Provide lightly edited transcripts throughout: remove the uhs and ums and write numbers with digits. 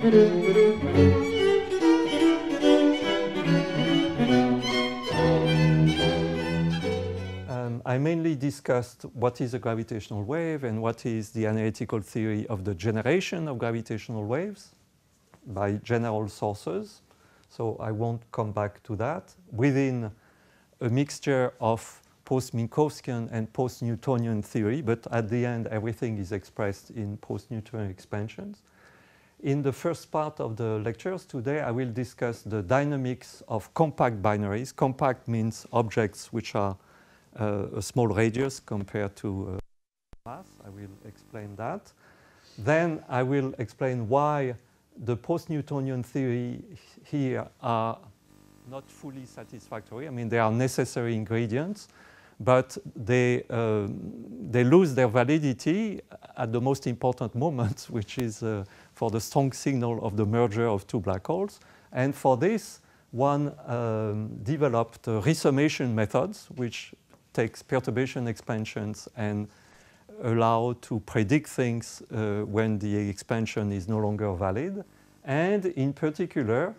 I mainly discussed what is a gravitational wave and what is the analytical theory of the generation of gravitational waves by general sources. So I won't come back to that. Within a mixture of post-Minkowskian and post-Newtonian theory, but at the end everything is expressed in post-Newtonian expansions. In the first part of the lectures today, I will discuss the dynamics of compact binaries. Compact means objects which are a small radius compared to mass. I will explain that. Then I will explain why the post-Newtonian theory here are not fully satisfactory. I mean, they are necessary ingredients, but they lose their validity at the most important moment, which is for the strong signal of the merger of two black holes. And for this, one developed resummation methods, which takes perturbation expansions and allow to predict things when the expansion is no longer valid. And in particular,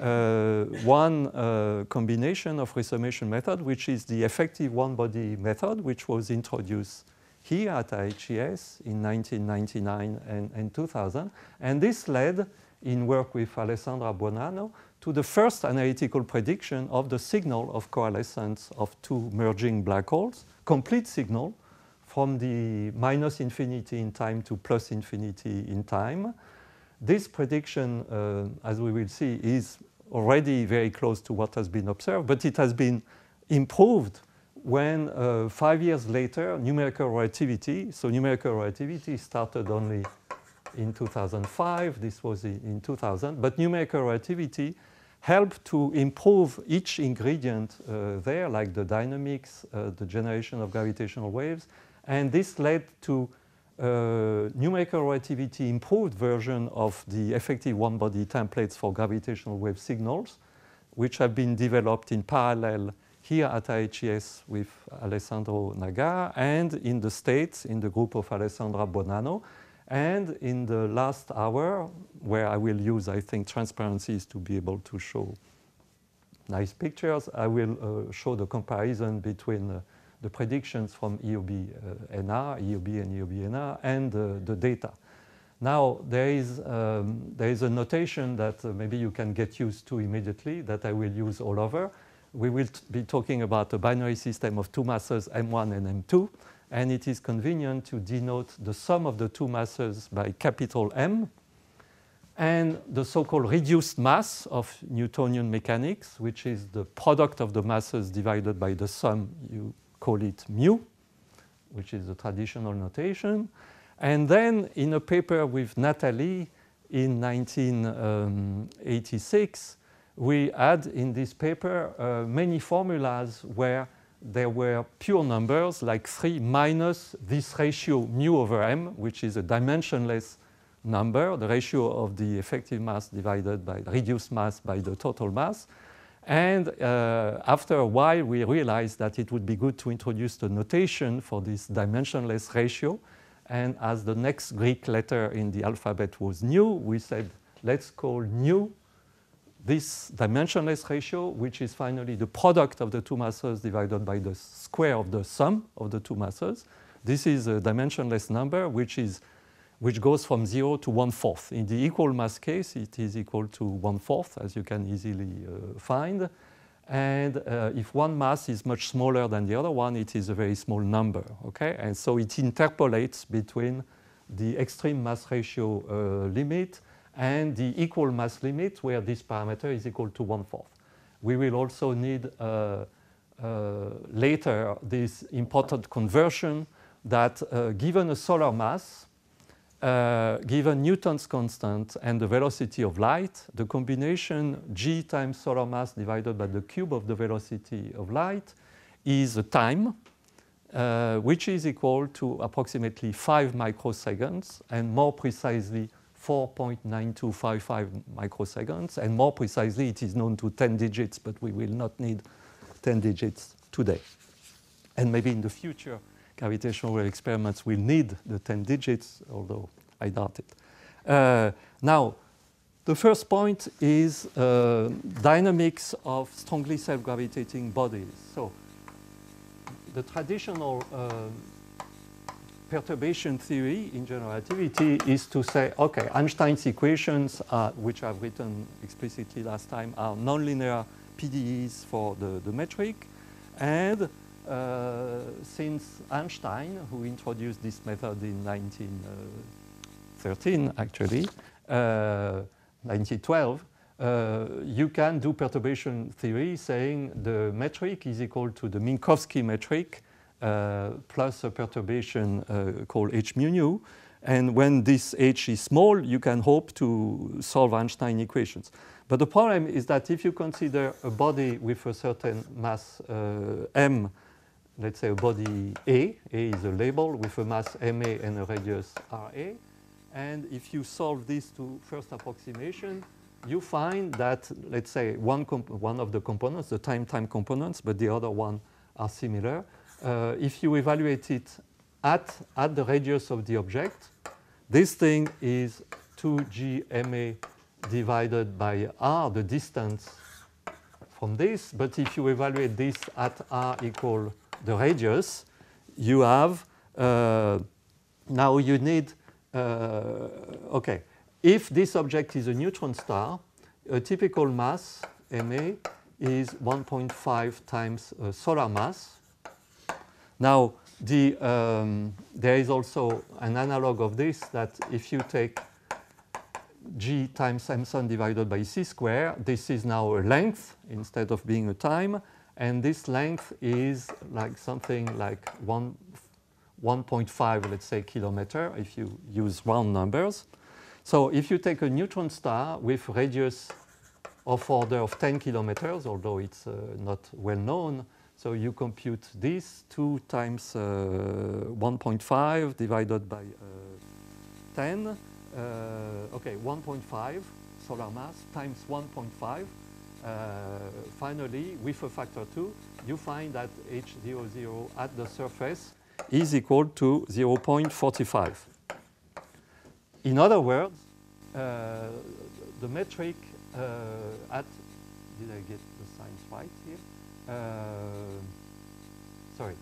one combination of resummation method, which is the effective one-body method, which was introduced here at IHES in 1999 and 2000. And this led, in work with Alessandra Buonanno, to the first analytical prediction of the signal of coalescence of two merging black holes, complete signal from the minus infinity in time to plus infinity in time. This prediction, as we will see, is already very close to what has been observed, but it has been improved when 5 years later, numerical relativity, so numerical relativity started only in 2005, this was in 2000, but numerical relativity helped to improve each ingredient there, like the dynamics, the generation of gravitational waves, and this led to numerical relativity improved version of the effective one-body templates for gravitational wave signals, which have been developed in parallel here at IHES with Alessandro Nagar and in the States in the group of Alessandra Buonanno. And in the last hour, where I will use, I think, transparencies to be able to show nice pictures, I will show the comparison between the predictions from EOB-NR, EOB and EOB-NR, and the data. Now, there is a notation that maybe you can get used to immediately that I will use all over. We will be talking about a binary system of two masses, M1 and M2, and it is convenient to denote the sum of the two masses by capital M, and the so-called reduced mass of Newtonian mechanics, which is the product of the masses divided by the sum. You call it mu, which is the traditional notation. And then in a paper with Nathalie in 1986, we add in this paper many formulas where there were pure numbers like 3 minus this ratio mu over m, which is a dimensionless number, the ratio of the effective mass divided by the reduced mass by the total mass. And after a while, we realized that it would be good to introduce the notation for this dimensionless ratio. And as the next Greek letter in the alphabet was nu, we said, let's call nu this dimensionless ratio, which is finally the product of the two masses divided by the square of the sum of the two masses. This is a dimensionless number which goes from 0 to 1/4. In the equal mass case, it is equal to 1/4, as you can easily find. And if one mass is much smaller than the other one, it is a very small number. Okay? And so it interpolates between the extreme mass ratio limit and the equal mass limit, where this parameter is equal to 1/4. We will also need later this important conversion that given a solar mass, given Newton's constant and the velocity of light, the combination g times solar mass divided by the cube of the velocity of light is a time, which is equal to approximately 5 microseconds, and more precisely 4.9255 microseconds, and more precisely it is known to 10 digits, but we will not need 10 digits today. And maybe in the future, gravitational wave experiments will need the 10 digits, although I doubt it. Now, The first point is dynamics of strongly self-gravitating bodies. So the traditional perturbation theory in general relativity is to say, okay, Einstein's equations, which I've written explicitly last time, are nonlinear PDEs for the metric. And since Einstein, who introduced this method in 1913, actually, 1912, you can do perturbation theory saying the metric is equal to the Minkowski metric plus a perturbation called h mu nu. And when this h is small, you can hope to solve Einstein equations. But the problem is that if you consider a body with a certain mass m, let's say a body A is a label with a mass ma and a radius Ra, and if you solve this to first approximation, you find that, let's say, one of the components, the time components, but the other one are similar. If you evaluate it at the radius of the object, this thing is 2g ma divided by r, the distance from this. But if you evaluate this at r equal the radius, you have, now you need, okay, if this object is a neutron star, a typical mass, ma, is 1.5 times solar mass. Now, there is also an analog of this, that if you take g times m sun divided by c square, this is now a length instead of being a time, and this length is like something like 1.5, let's say, kilometer, if you use round numbers. So if you take a neutron star with radius of order of 10 kilometers, although it's not well known, so you compute this 2 times 1.5 divided by 10, okay, 1.5 solar mass times 1.5. Finally, with a factor 2, you find that H00 at the surface is equal to 0.45. In other words, the metric at, did I get the signs right here? Sorry.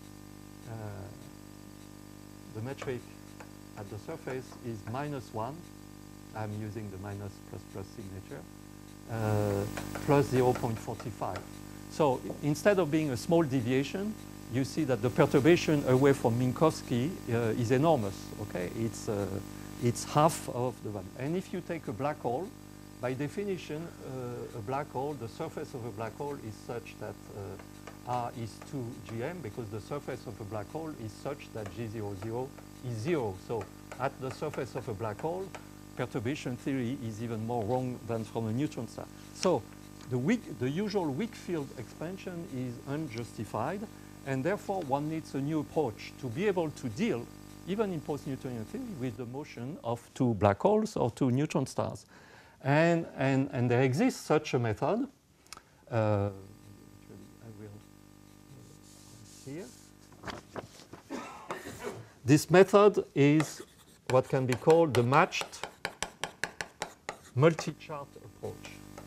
The metric at the surface is -1. I'm using the minus plus signature. Plus 0.45. So instead of being a small deviation, you see that the perturbation away from Minkowski is enormous. Okay, it's half of the value. And if you take a black hole, by definition, a black hole, the surface of a black hole is such that R is 2 gm, because the surface of a black hole is such that G00 is 0. So at the surface of a black hole, perturbation theory is even more wrong than from a neutron star. So the usual weak field expansion is unjustified, and therefore one needs a new approach to be able to deal, even in post-Newtonian theory, with the motion of two black holes or two neutron stars. And there exists such a method. I will here. This method is what can be called the matched multi-chart approach.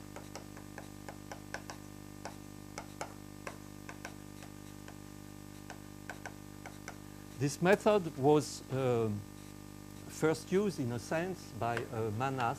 This method was first used, in a sense, by Manas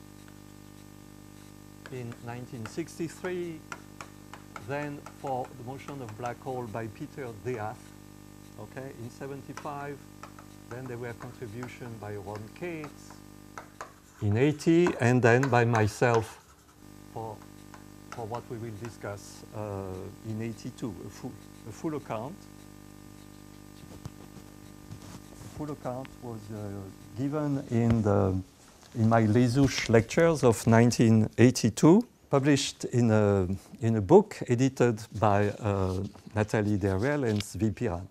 in 1963, then for the motion of black hole by Peter Death, okay, in 75. Then there were contribution by Ron Cates in 80, and then by myself for what we will discuss in 82, a full account. A full account was given in my Les Ouches lectures of 1982, published in a book edited by Nathalie Derriel and Zvi Piran.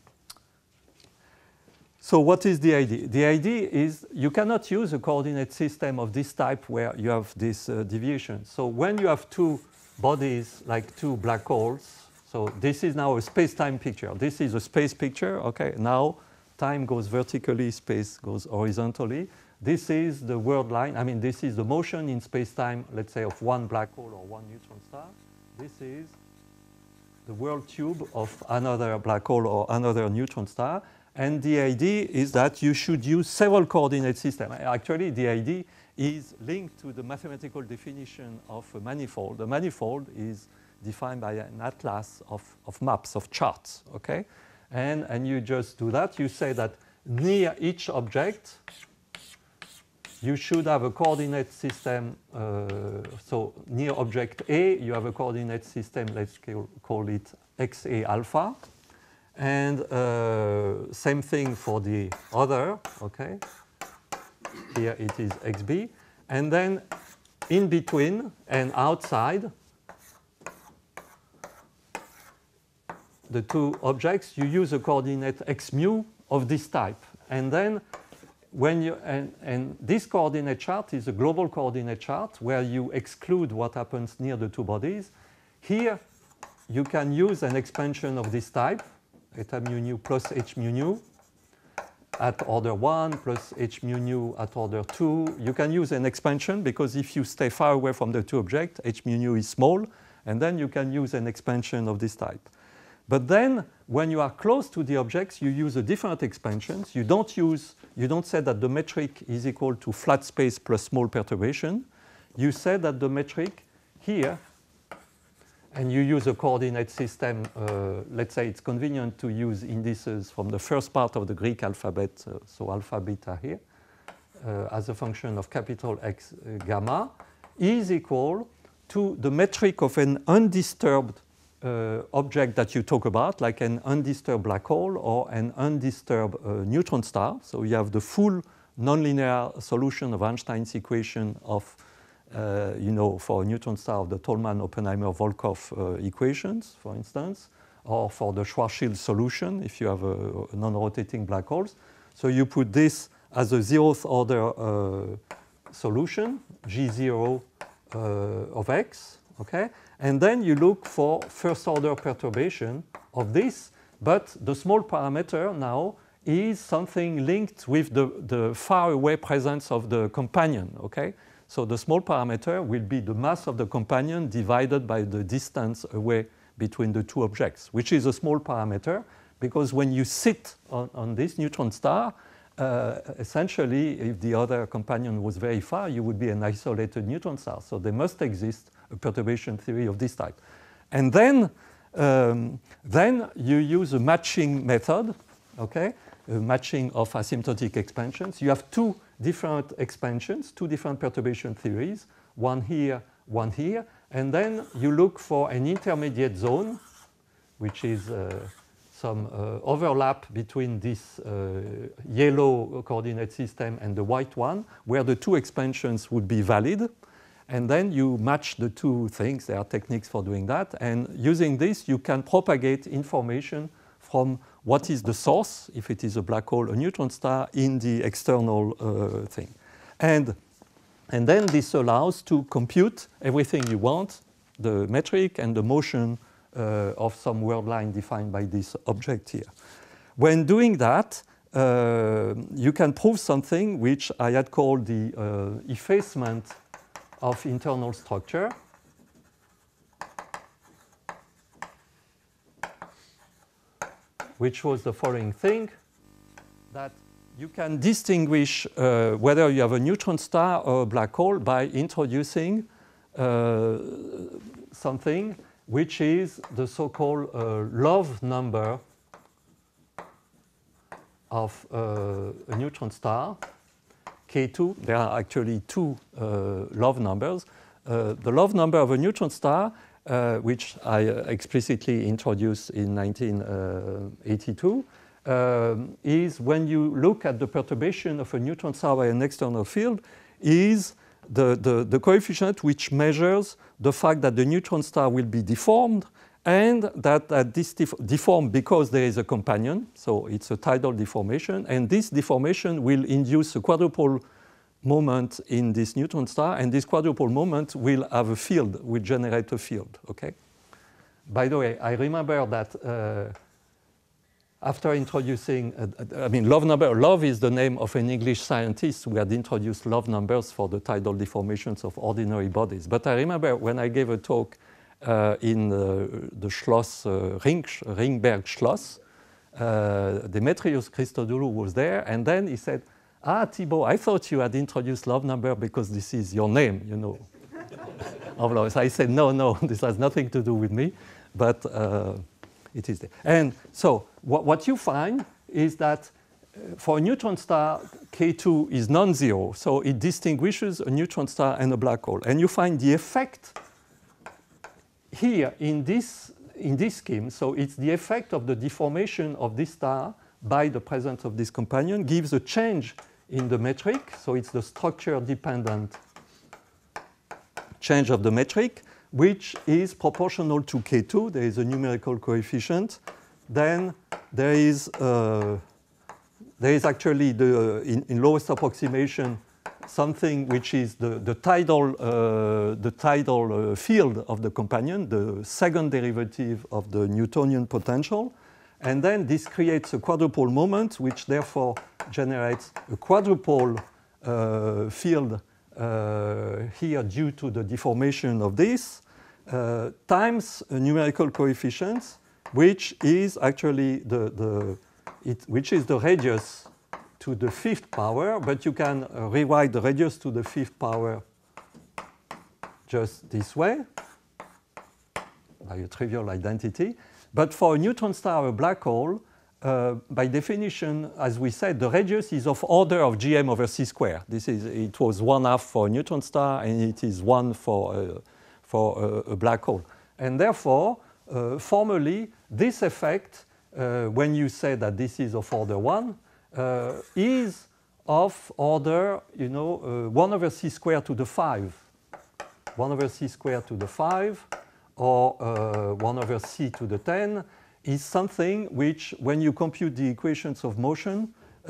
So what is the idea? The idea is you cannot use a coordinate system of this type where you have this deviation. So when you have two bodies, like two black holes, so this is now a space-time picture. This is a space picture, okay? Now time goes vertically, space goes horizontally. this is the world line. I mean, this is the motion in space-time, let's say, of one black hole or one neutron star. This is the world tube of another black hole or another neutron star. And the idea is that you should use several coordinate systems. Actually, the idea is linked to the mathematical definition of a manifold. The manifold is defined by an atlas of maps, of charts, okay? And you just do that. You say that near each object, you should have a coordinate system. So near object A, you have a coordinate system, let's call it XA alpha. And same thing for the other, okay? Here it is XB. And then in between and outside the two objects, you use a coordinate x mu of this type. And then when you, and this coordinate chart is a global coordinate chart where you exclude what happens near the two bodies. Here you can use an expansion of this type, eta mu nu plus h mu nu at order 1 plus h mu nu at order 2. You can use an expansion because if you stay far away from the two objects, h mu nu is small, and then you can use an expansion of this type. But then when you are close to the objects, you use a different expansions. You don't say that the metric is equal to flat space plus small perturbation. You say that the metric here, and you use a coordinate system. Let's say it's convenient to use indices from the first part of the Greek alphabet, so alpha, beta here, as a function of capital X gamma, is equal to the metric of an undisturbed object that you talk about, like an undisturbed black hole or an undisturbed neutron star. So you have the full nonlinear solution of Einstein's equation of for a neutron star of the Tolman-Oppenheimer-Volkoff equations, for instance, or for the Schwarzschild solution if you have a non-rotating black holes. So you put this as a zeroth order solution, G0 of x, okay? And then you look for first order perturbation of this, but the small parameter now is something linked with the far away presence of the companion, okay? So the small parameter will be the mass of the companion divided by the distance away between the two objects, which is a small parameter because when you sit on this neutron star, essentially, if the other companion was very far, you would be an isolated neutron star. So there must exist a perturbation theory of this type. And then you use a matching method, okay? A matching of asymptotic expansions. You have two different expansions, two different perturbation theories, one here, and then you look for an intermediate zone, which is some overlap between this yellow coordinate system and the white one, where the two expansions would be valid. And then you match the two things. There are techniques for doing that. And using this, you can propagate information from what is the source, if it is a black hole, a neutron star, in the external thing. And then this allows to compute everything you want, the metric and the motion of some world line defined by this object here. When doing that, you can prove something which I had called the effacement of internal structure. Which was the following thing, that you can distinguish whether you have a neutron star or a black hole by introducing something which is the so-called love number of a neutron star, K2. There are actually two love numbers. The love number of a neutron star, which I explicitly introduced in 1982, is when you look at the perturbation of a neutron star by an external field, is the coefficient which measures the fact that the neutron star will be deformed and that this deformed because there is a companion, so it's a tidal deformation, and this deformation will induce a quadrupole moment in this neutron star, and this quadrupole moment will have a field, will generate a field, okay? By the way, I remember that after introducing, I mean, love number, love is the name of an English scientist who had introduced love numbers for the tidal deformations of ordinary bodies. But I remember when I gave a talk in the Schloss, Ringberg Schloss, Demetrius Christodoulou was there, and then he said, "Ah, Thibault, I thought you had introduced love number because this is your name, you know." So I said, no, this has nothing to do with me, but it is there. And so what you find is that for a neutron star, K2 is non-zero, so it distinguishes a neutron star and a black hole. And you find the effect here in this scheme, so it's the effect of the deformation of this star by the presence of this companion gives a change in the metric, so it's the structure-dependent change of the metric, which is proportional to K2. There is a numerical coefficient. Then there is actually in lowest approximation something which is the tidal field of the companion, the second derivative of the Newtonian potential. And then this creates a quadrupole moment, which therefore generates a quadrupole field here due to the deformation of this, times a numerical coefficient, which is actually which is the radius to the fifth power, but you can rewrite the radius to the fifth power just this way, by a trivial identity. But for a neutron star or a black hole, by definition, as we said, the radius is of order of gm over c squared. It was 1/2 for a neutron star, and it is 1 for a black hole. And therefore, formally, this effect, when you say that this is of order 1, is of order, 1/c² to the 5. 1/c² to the 5, or 1/c to the 10, is something which, when you compute the equations of motion,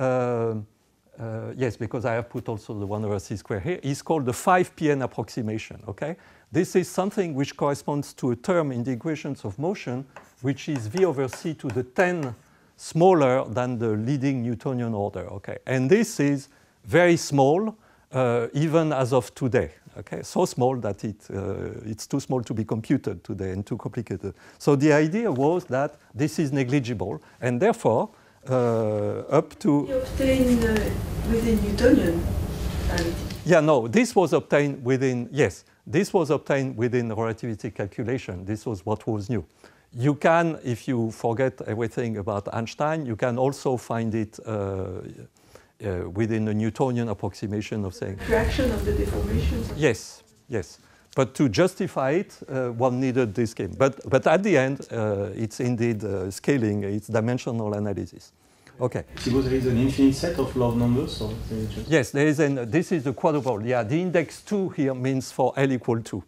yes, because I have put also the 1/c² here, is called the 5pn approximation, okay? This is something which corresponds to a term in the equations of motion, which is v/c to the 10 smaller than the leading Newtonian order, okay? And this is very small, even as of today, okay? So small that it's too small to be computed today and too complicated. So the idea was that this is negligible, and therefore, up to... You obtained within Newtonian reality. Yeah, no, this was obtained within, yes, this was obtained within relativity calculation. This was what was new. You can, if you forget everything about Einstein, you can also find it within a Newtonian approximation of saying... Fraction of the deformations? Yes, yes. But to justify it, one needed this scheme. But at the end, it's indeed scaling, it's dimensional analysis. Okay. Thibault, there is an infinite set of love numbers? Or just... Yes, there is this is the quadrupole. Yeah, the index 2 here means for L equal 2.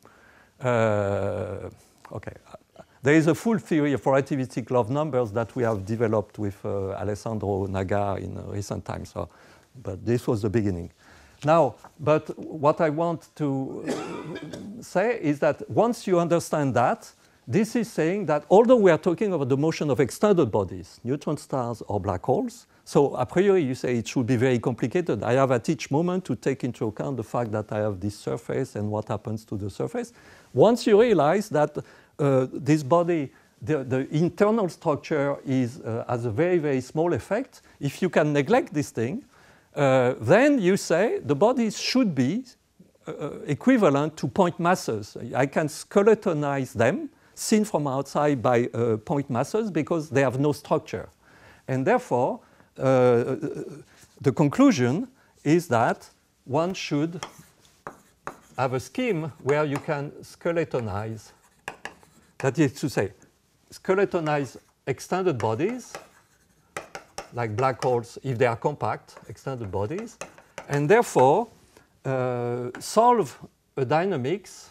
Okay. There is a full theory of relativistic love numbers that we have developed with Alessandro Nagar in recent times. So, but this was the beginning. Now, but what I want to say is that once you understand that, this is saying that although we are talking about the motion of extended bodies, neutron stars or black holes, so a priori you say it should be very complicated. I have at each moment to take into account the fact that I have this surface and what happens to the surface. Once you realize that this body, the internal structure has a very, very small effect, if you can neglect this thing, then you say the bodies should be equivalent to point masses. I can skeletonize them, seen from outside by point masses, because they have no structure. And therefore, the conclusion is that one should have a scheme where you can skeletonize, that is to say, skeletonize extended bodies, like black holes, if they are compact, extended bodies, and therefore solve a dynamics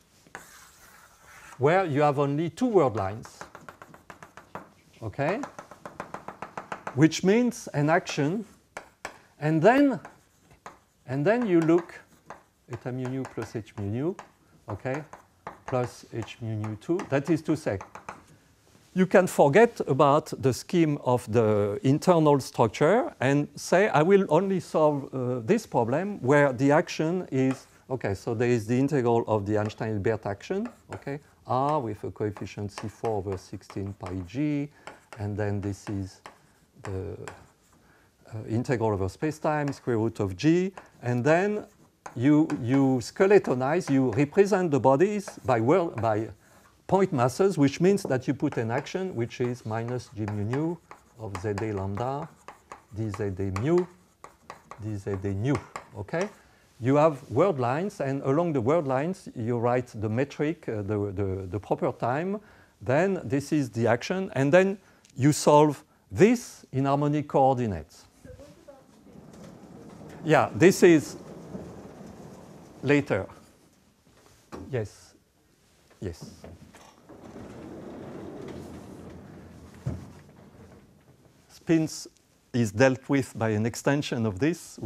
where you have only two world lines, okay? Which means an action, and then you look eta mu nu plus h mu nu, okay, plus h mu nu 2. That is to say, you can forget about the scheme of the internal structure and say, I will only solve this problem where the action is, okay, so there is the integral of the Einstein-Hilbert action, okay, R with a coefficient C4 over 16 pi g, and then this is the integral over space-time, square root of g, and then you skeletonize, you represent the bodies by point masses, which means that you put an action which is minus g mu nu of za lambda dza mu dza nu, okay? You have word lines, and along the word lines, you write the metric, the proper time. Then this is the action, and then you solve this in harmonic coordinates. Yeah, this is later. Yes. Yes. Spins is dealt with by an extension of this,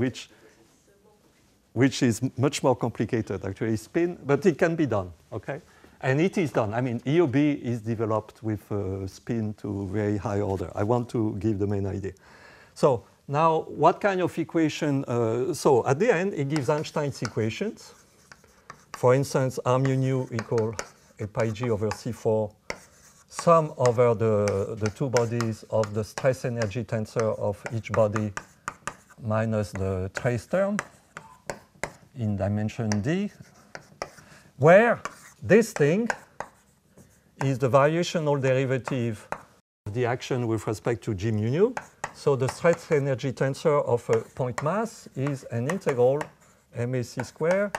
which is much more complicated, actually, spin, but it can be done, okay? And it is done. I mean, EOB is developed with spin to very high order. I want to give the main idea. So now, what kind of equation? So at the end, it gives Einstein's equations. For instance, R mu nu equal a pi g over C4, sum over the two bodies of the stress energy tensor of each body minus the trace term in dimension d, where this thing is the variational derivative of the action with respect to g mu nu. So the stress energy tensor of a point mass is an integral mac square,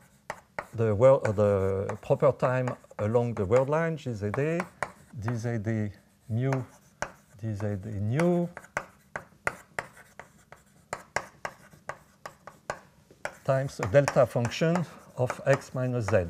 the proper time along the word line, gzd, dzd mu, dzd nu, times a delta function of x minus z.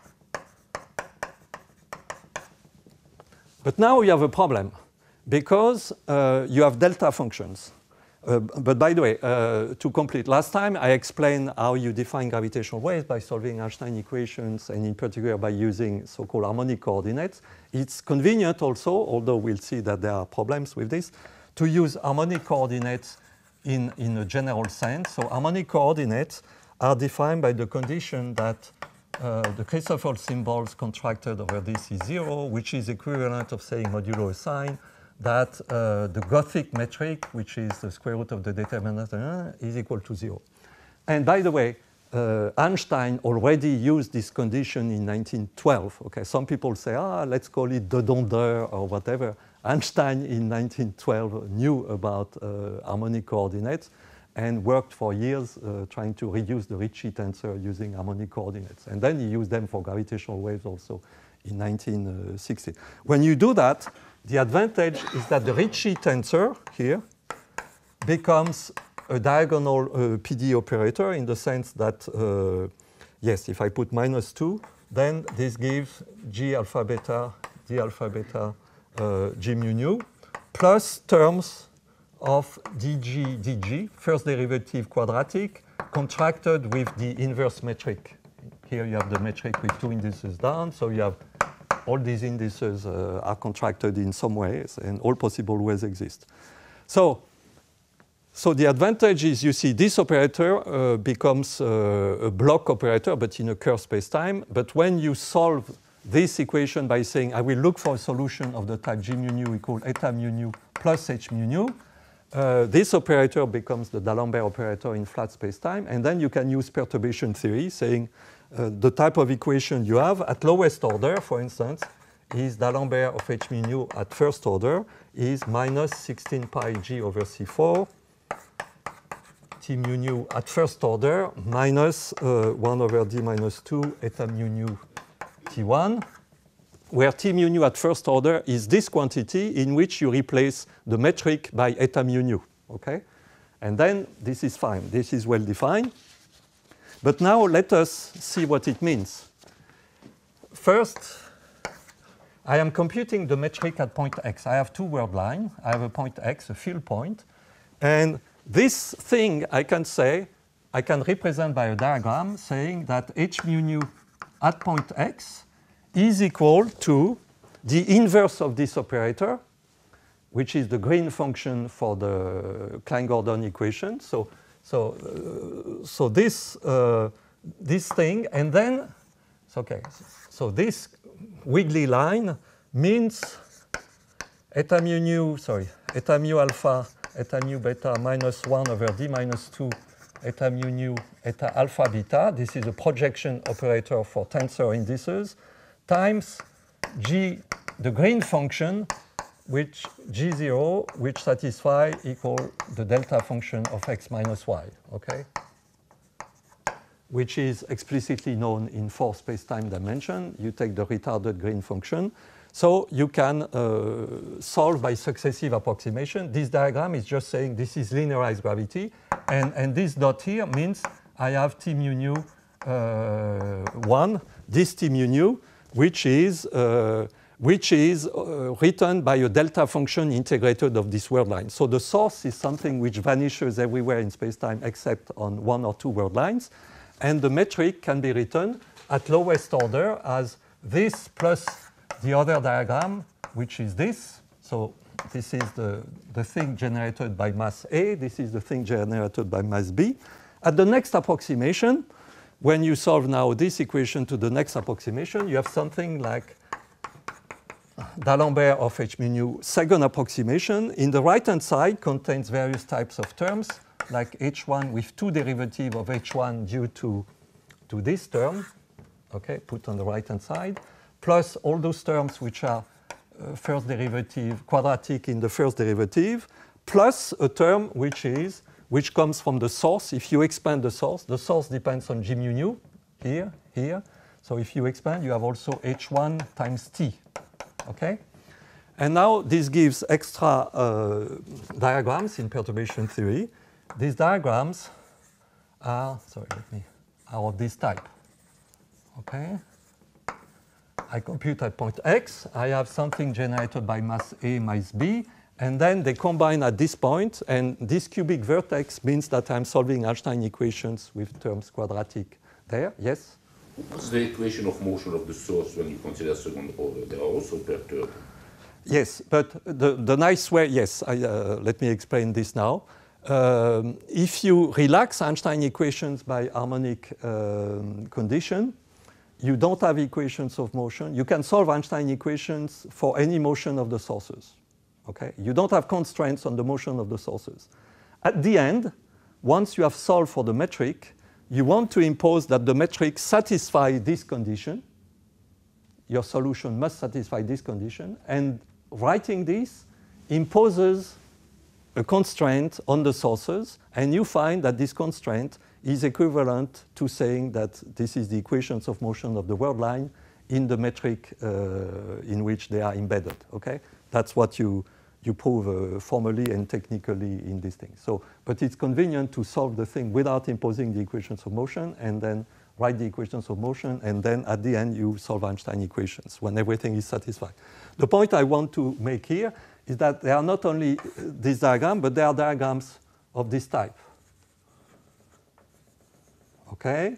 But now you have a problem, because you have delta functions. But by the way, to complete, last time I explained how you define gravitational waves by solving Einstein equations, and in particular by using so-called harmonic coordinates. It's convenient also, although we'll see that there are problems with this, to use harmonic coordinates in a general sense. So harmonic coordinates are defined by the condition that the Christoffel symbols contracted over this is 0, which is equivalent of saying modulo a sign, that the Gothic metric, which is the square root of the determinant, is equal to 0. And by the way, Einstein already used this condition in 1912. Okay, some people say, let's call it de Dondeur or whatever. Einstein in 1912 knew about harmonic coordinates and worked for years trying to reduce the Ricci tensor using harmonic coordinates. And then he used them for gravitational waves also in 1960. When you do that, the advantage is that the Ricci tensor here becomes a diagonal PD operator in the sense that, yes, if I put minus 2, then this gives G alpha beta, D alpha beta, G mu nu, plus terms of dg, first derivative quadratic, contracted with the inverse metric. Here you have the metric with two indices down, so you have all these indices are contracted in some ways, and all possible ways exist. So the advantage is, you see, this operator becomes a block operator, but in a curved space-time. But when you solve this equation by saying, I will look for a solution of the type g mu nu equal eta mu nu plus h mu nu, this operator becomes the D'Alembert operator in flat space-time, and then you can use perturbation theory, saying the type of equation you have at lowest order, for instance, is D'Alembert of h mu nu at first order is minus 16 pi g over C4, T mu nu at first order minus 1 over d minus 2 eta mu nu T1, where T mu nu at first order is this quantity in which you replace the metric by eta mu nu, okay? And then this is fine. This is well defined. But now let us see what it means. First, I am computing the metric at point x. I have two word lines. I have a point x, a field point. And this thing I can say, I can represent by a diagram saying that h mu nu at point x is equal to the inverse of this operator, which is the Green function for the Klein-Gordon equation. So this thing, and then, okay, so this wiggly line means eta mu alpha, eta mu beta minus 1 over d minus 2, eta mu nu, eta alpha beta. This is a projection operator for tensor indices, times g, the Green function, which g0, which satisfy equal the delta function of x minus y, okay? Which is explicitly known in 4 space-time dimension. You take the retarded Green function. So you can solve by successive approximation. This diagram is just saying this is linearized gravity. And this dot here means I have T mu nu 1, this T mu nu, which is written by a delta function integrated of this world line. So the source is something which vanishes everywhere in space-time except on 1 or 2 world lines. And the metric can be written at lowest order as this plus the other diagram, which is this. So this is the thing generated by mass A. This is the thing generated by mass B. At the next approximation, when you solve now this equation to the next approximation, you have something like D'Alembert of h mu nu second approximation. In the right-hand side contains various types of terms, like h1 with 2 derivatives of h1 due to this term, okay, put on the right-hand side, plus all those terms which are first derivative, quadratic in the first derivative, plus a term which comes from the source. If you expand the source depends on g mu nu, here. So if you expand, you have also h1 times t, okay? And now this gives extra diagrams in perturbation theory. These diagrams are, are of this type, okay? I compute at point x. I have something generated by mass A, mass B, and then they combine at this point, and this cubic vertex means that I'm solving Einstein equations with terms quadratic there. Yes? What's the equation of motion of the source when you consider second order? They are also perturbed. Yes, but the nice way, yes, let me explain this now. If you relax Einstein equations by harmonic condition, you don't have equations of motion. You can solve Einstein equations for any motion of the sources. Okay? You don't have constraints on the motion of the sources. At the end, once you have solved for the metric, you want to impose that the metric satisfy this condition. Your solution must satisfy this condition. And writing this imposes a constraint on the sources, and you find that this constraint is equivalent to saying that this is the equations of motion of the world line in the metric in which they are embedded. Okay, that's what you prove formally and technically in this thing. So, but it's convenient to solve the thing without imposing the equations of motion, and then write the equations of motion, and then at the end you solve Einstein equations when everything is satisfied. The point I want to make here is that there are not only this diagram, but there are diagrams of this type. Okay?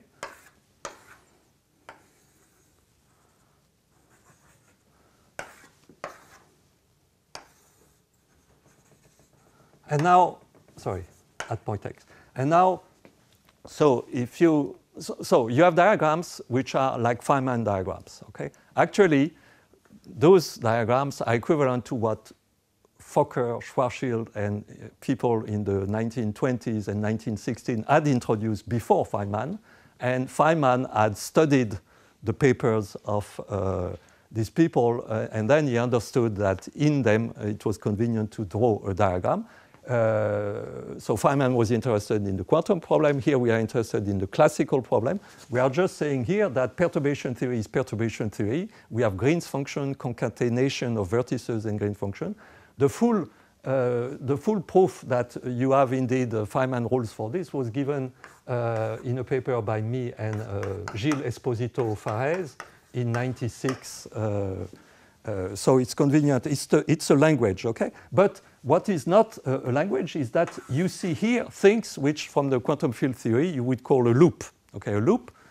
And now, sorry, at point x. And now, so if you, so you have diagrams which are like Feynman diagrams, okay? Actually, those diagrams are equivalent to what Fokker, Schwarzschild, and people in the 1920s and 1916 had introduced before Feynman. And Feynman had studied the papers of these people, and then he understood that in them it was convenient to draw a diagram. So Feynman was interested in the quantum problem. Here we are interested in the classical problem. We are just saying here that perturbation theory is perturbation theory. We have Green's function, concatenation of vertices and Green function. The full proof that you have indeed Feynman rules for this was given in a paper by me and Gilles Esposito Fares in '96. So it's convenient. It's a language, okay? But what is not a language is that you see here things which, from the quantum field theory, you would call a loop. Okay, a loop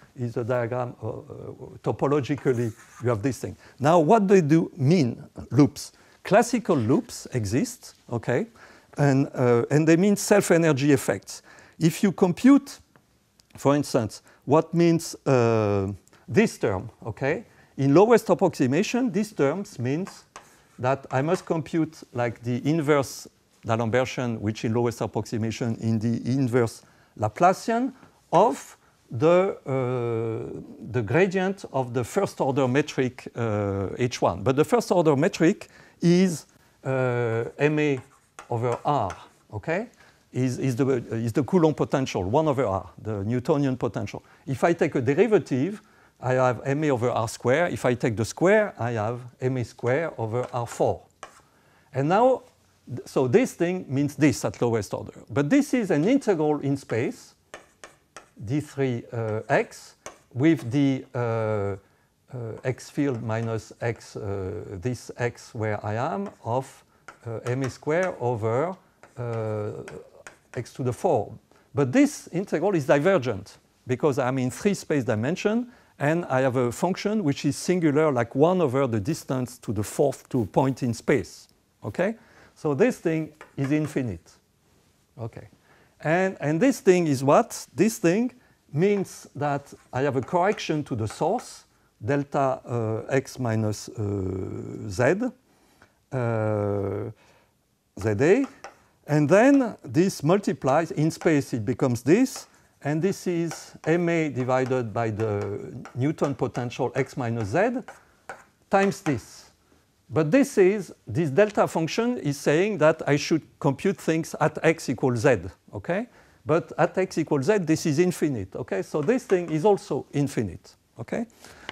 is a diagram, topologically, you have this thing. Now, what do mean loops? Classical loops exist, okay, and they mean self-energy effects. If you compute, for instance, what means this term, okay, in lowest approximation, this term means that I must compute like the inverse D'Alembertian, which in lowest approximation in the inverse Laplacian of the gradient of the first order metric H1. But the first order metric is ma over r, okay? Is the Coulomb potential, 1 over r, the Newtonian potential. If I take a derivative, I have ma over r square. If I take the square, I have ma square over r4. And now, so this thing means this at lowest order. But this is an integral in space, d3x, with the x field minus x, this x where I am, of ma square over x to the 4. But this integral is divergent because I'm in 3 space dimension and I have a function which is singular, like 1 over the distance to the 4th point in space. Okay? So this thing is infinite. Okay. And this thing is what? This thing means that I have a correction to the source, delta x minus z, za. And then this multiplies. In space, it becomes this. And this is ma divided by the Newton potential x minus z times this. But this delta function is saying that I should compute things at x equals z, okay? But at x equals z, this is infinite, okay? So this thing is also infinite, okay?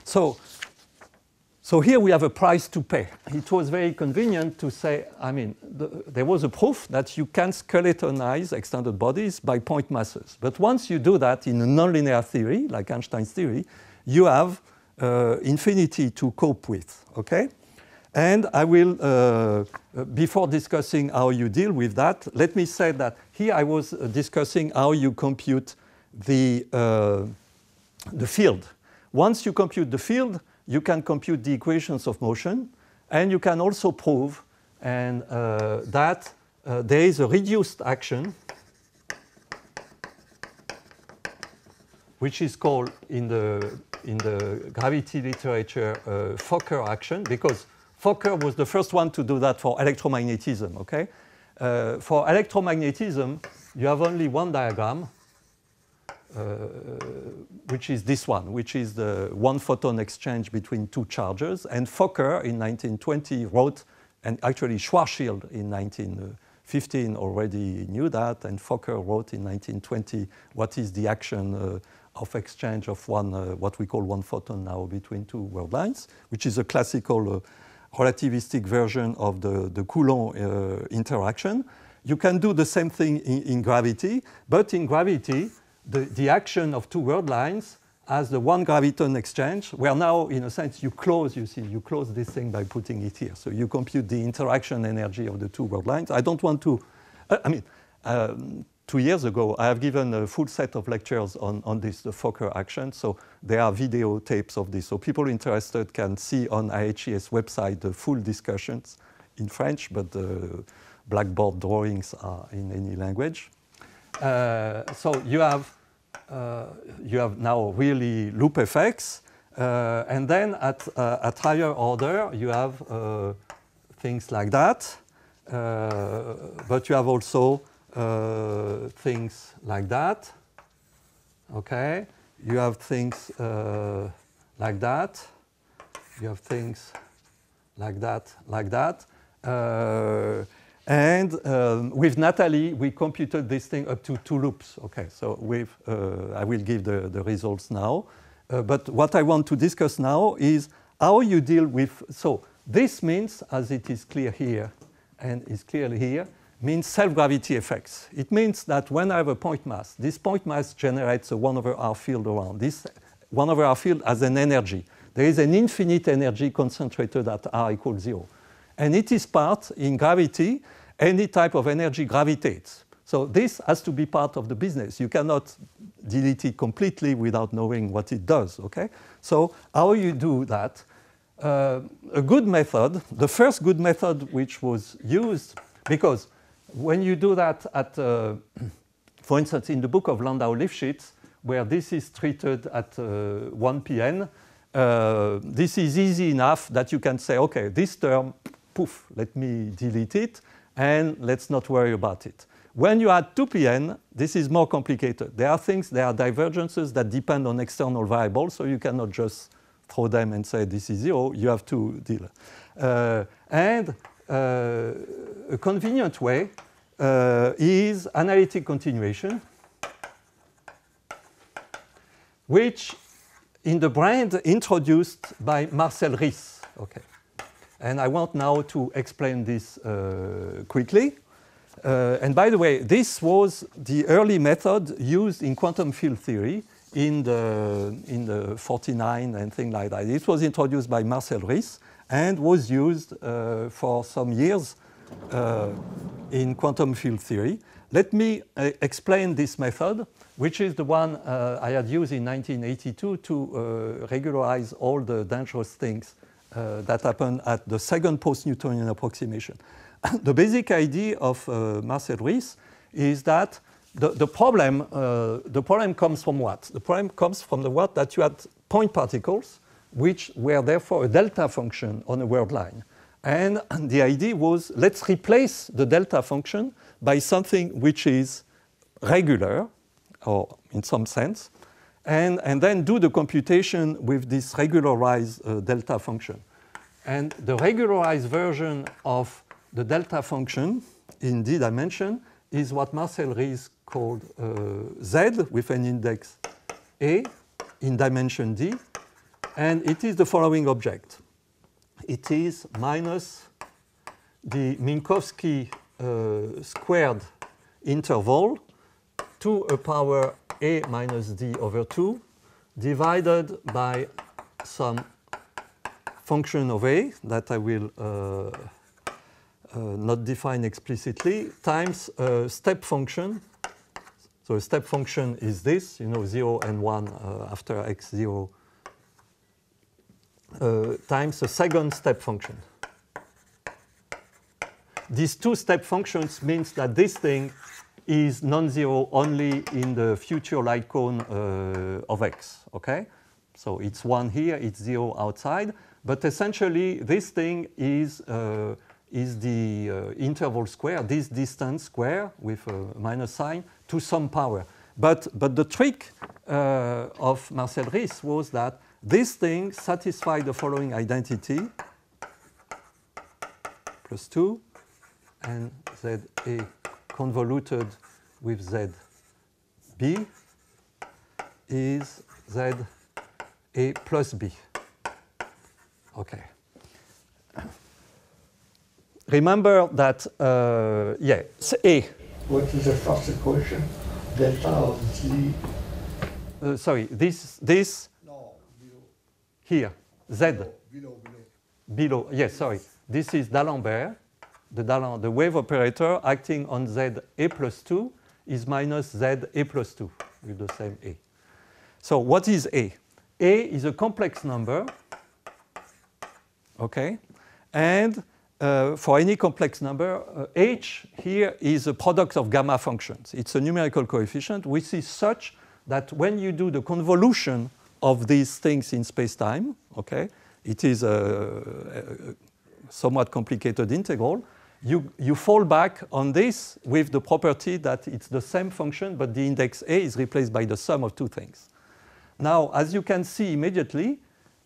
So here we have a price to pay. It was very convenient to say, I mean, there was a proof that you can skeletonize extended bodies by point masses. But once you do that in a nonlinear theory, like Einstein's theory, you have infinity to cope with, okay? And I will, before discussing how you deal with that, let me say that here I was discussing how you compute the field. Once you compute the field, you can compute the equations of motion, and you can also prove that there is a reduced action, which is called in the gravity literature Fokker action, because Fokker was the first one to do that for electromagnetism. Okay, for electromagnetism, you have only one diagram, which is this one, which is the one photon exchange between two charges. And Fokker in 1920 wrote, and actually Schwarzschild in 1915 already knew that, and Fokker wrote in 1920 what is the action of exchange of one, what we call one photon now between two world lines, which is a classical relativistic version of the Coulomb interaction. You can do the same thing in gravity, but in gravity, the action of two world lines as the one graviton exchange, where now, in a sense, you close this thing by putting it here. So you compute the interaction energy of the two world lines. I don't want to, 2 years ago, I have given a full set of lectures on this, the Fokker action. So there are video tapes of this. So people interested can see on IHES website the full discussions in French, but the blackboard drawings are in any language. So you have now really loop effects, and then at higher order you have things like that, but you have also things like that. Okay, you have things like that. You have things like that. And with Natalie, we computed this thing up to 2 loops. Okay, so I will give the results now. But what I want to discuss now is how you deal with, so this means, as it is clear here and is clearly here, means self-gravity effects. It means that when I have a point mass, this point mass generates a 1 over r field around. This 1 over r field has an energy. There is an infinite energy concentrated at r equals 0. And it is part, in gravity, any type of energy gravitates. So this has to be part of the business. You cannot delete it completely without knowing what it does, okay? So how you do that? A good method, the first good method which was used, because when you do that at, for instance, in the book of Landau-Lifshitz, where this is treated at 1 pn, this is easy enough that you can say, okay, this term, poof, let me delete it, and let's not worry about it. When you add 2 pn, this is more complicated. There are things, there are divergences that depend on external variables, so you cannot just throw them and say this is 0. You have to deal. And a convenient way is analytic continuation, which in the brand introduced by Marcel Ries. Okay. And I want now to explain this quickly. And by the way, this was the early method used in quantum field theory in the 49 and things like that. It was introduced by Marcel Ries and was used for some years in quantum field theory. Let me explain this method, which is the one I had used in 1982 to regularize all the dangerous things that happen at the second post-Newtonian approximation. The basic idea of Marcel Ries is that the problem comes from what? The problem comes from the what that you had point particles, which were therefore a delta function on a world line. And the idea was, let's replace the delta function by something which is regular, or in some sense, and then do the computation with this regularized delta function. And the regularized version of the delta function in d dimension is what Marcel Ries called z with an index a in dimension d, and it is the following object. It is minus the Minkowski squared interval to a power a minus d over 2 divided by some function of a that I will not define explicitly, times a step function. So a step function is this, 0 and 1 after x0, times a second step function. These two step functions means that this thing is non-zero only in the future light cone of x, okay? So it's 1 here, it's 0 outside, but essentially this thing is the interval square, this distance square with a minus sign to some power. But the trick of Marcel Ries was that this thing satisfied the following identity, plus 2, and ZA convoluted with ZB is ZA plus B. Okay. Remember that, yeah, A. What is the first equation? Delta of Z? Sorry, this. No, below. Here, Z. Below. Below, yes, sorry. This is D'Alembert. The wave operator acting on Z A plus 2 is minus Z A plus 2 with the same A. So what is A? A is a complex number, okay? And for any complex number, H here is a product of gamma functions. It's a numerical coefficient which is such that when you do the convolution of these things in space-time, okay, it is a somewhat complicated integral, you fall back on this with the property that it's the same function, but the index A is replaced by the sum of two things. Now, as you can see immediately,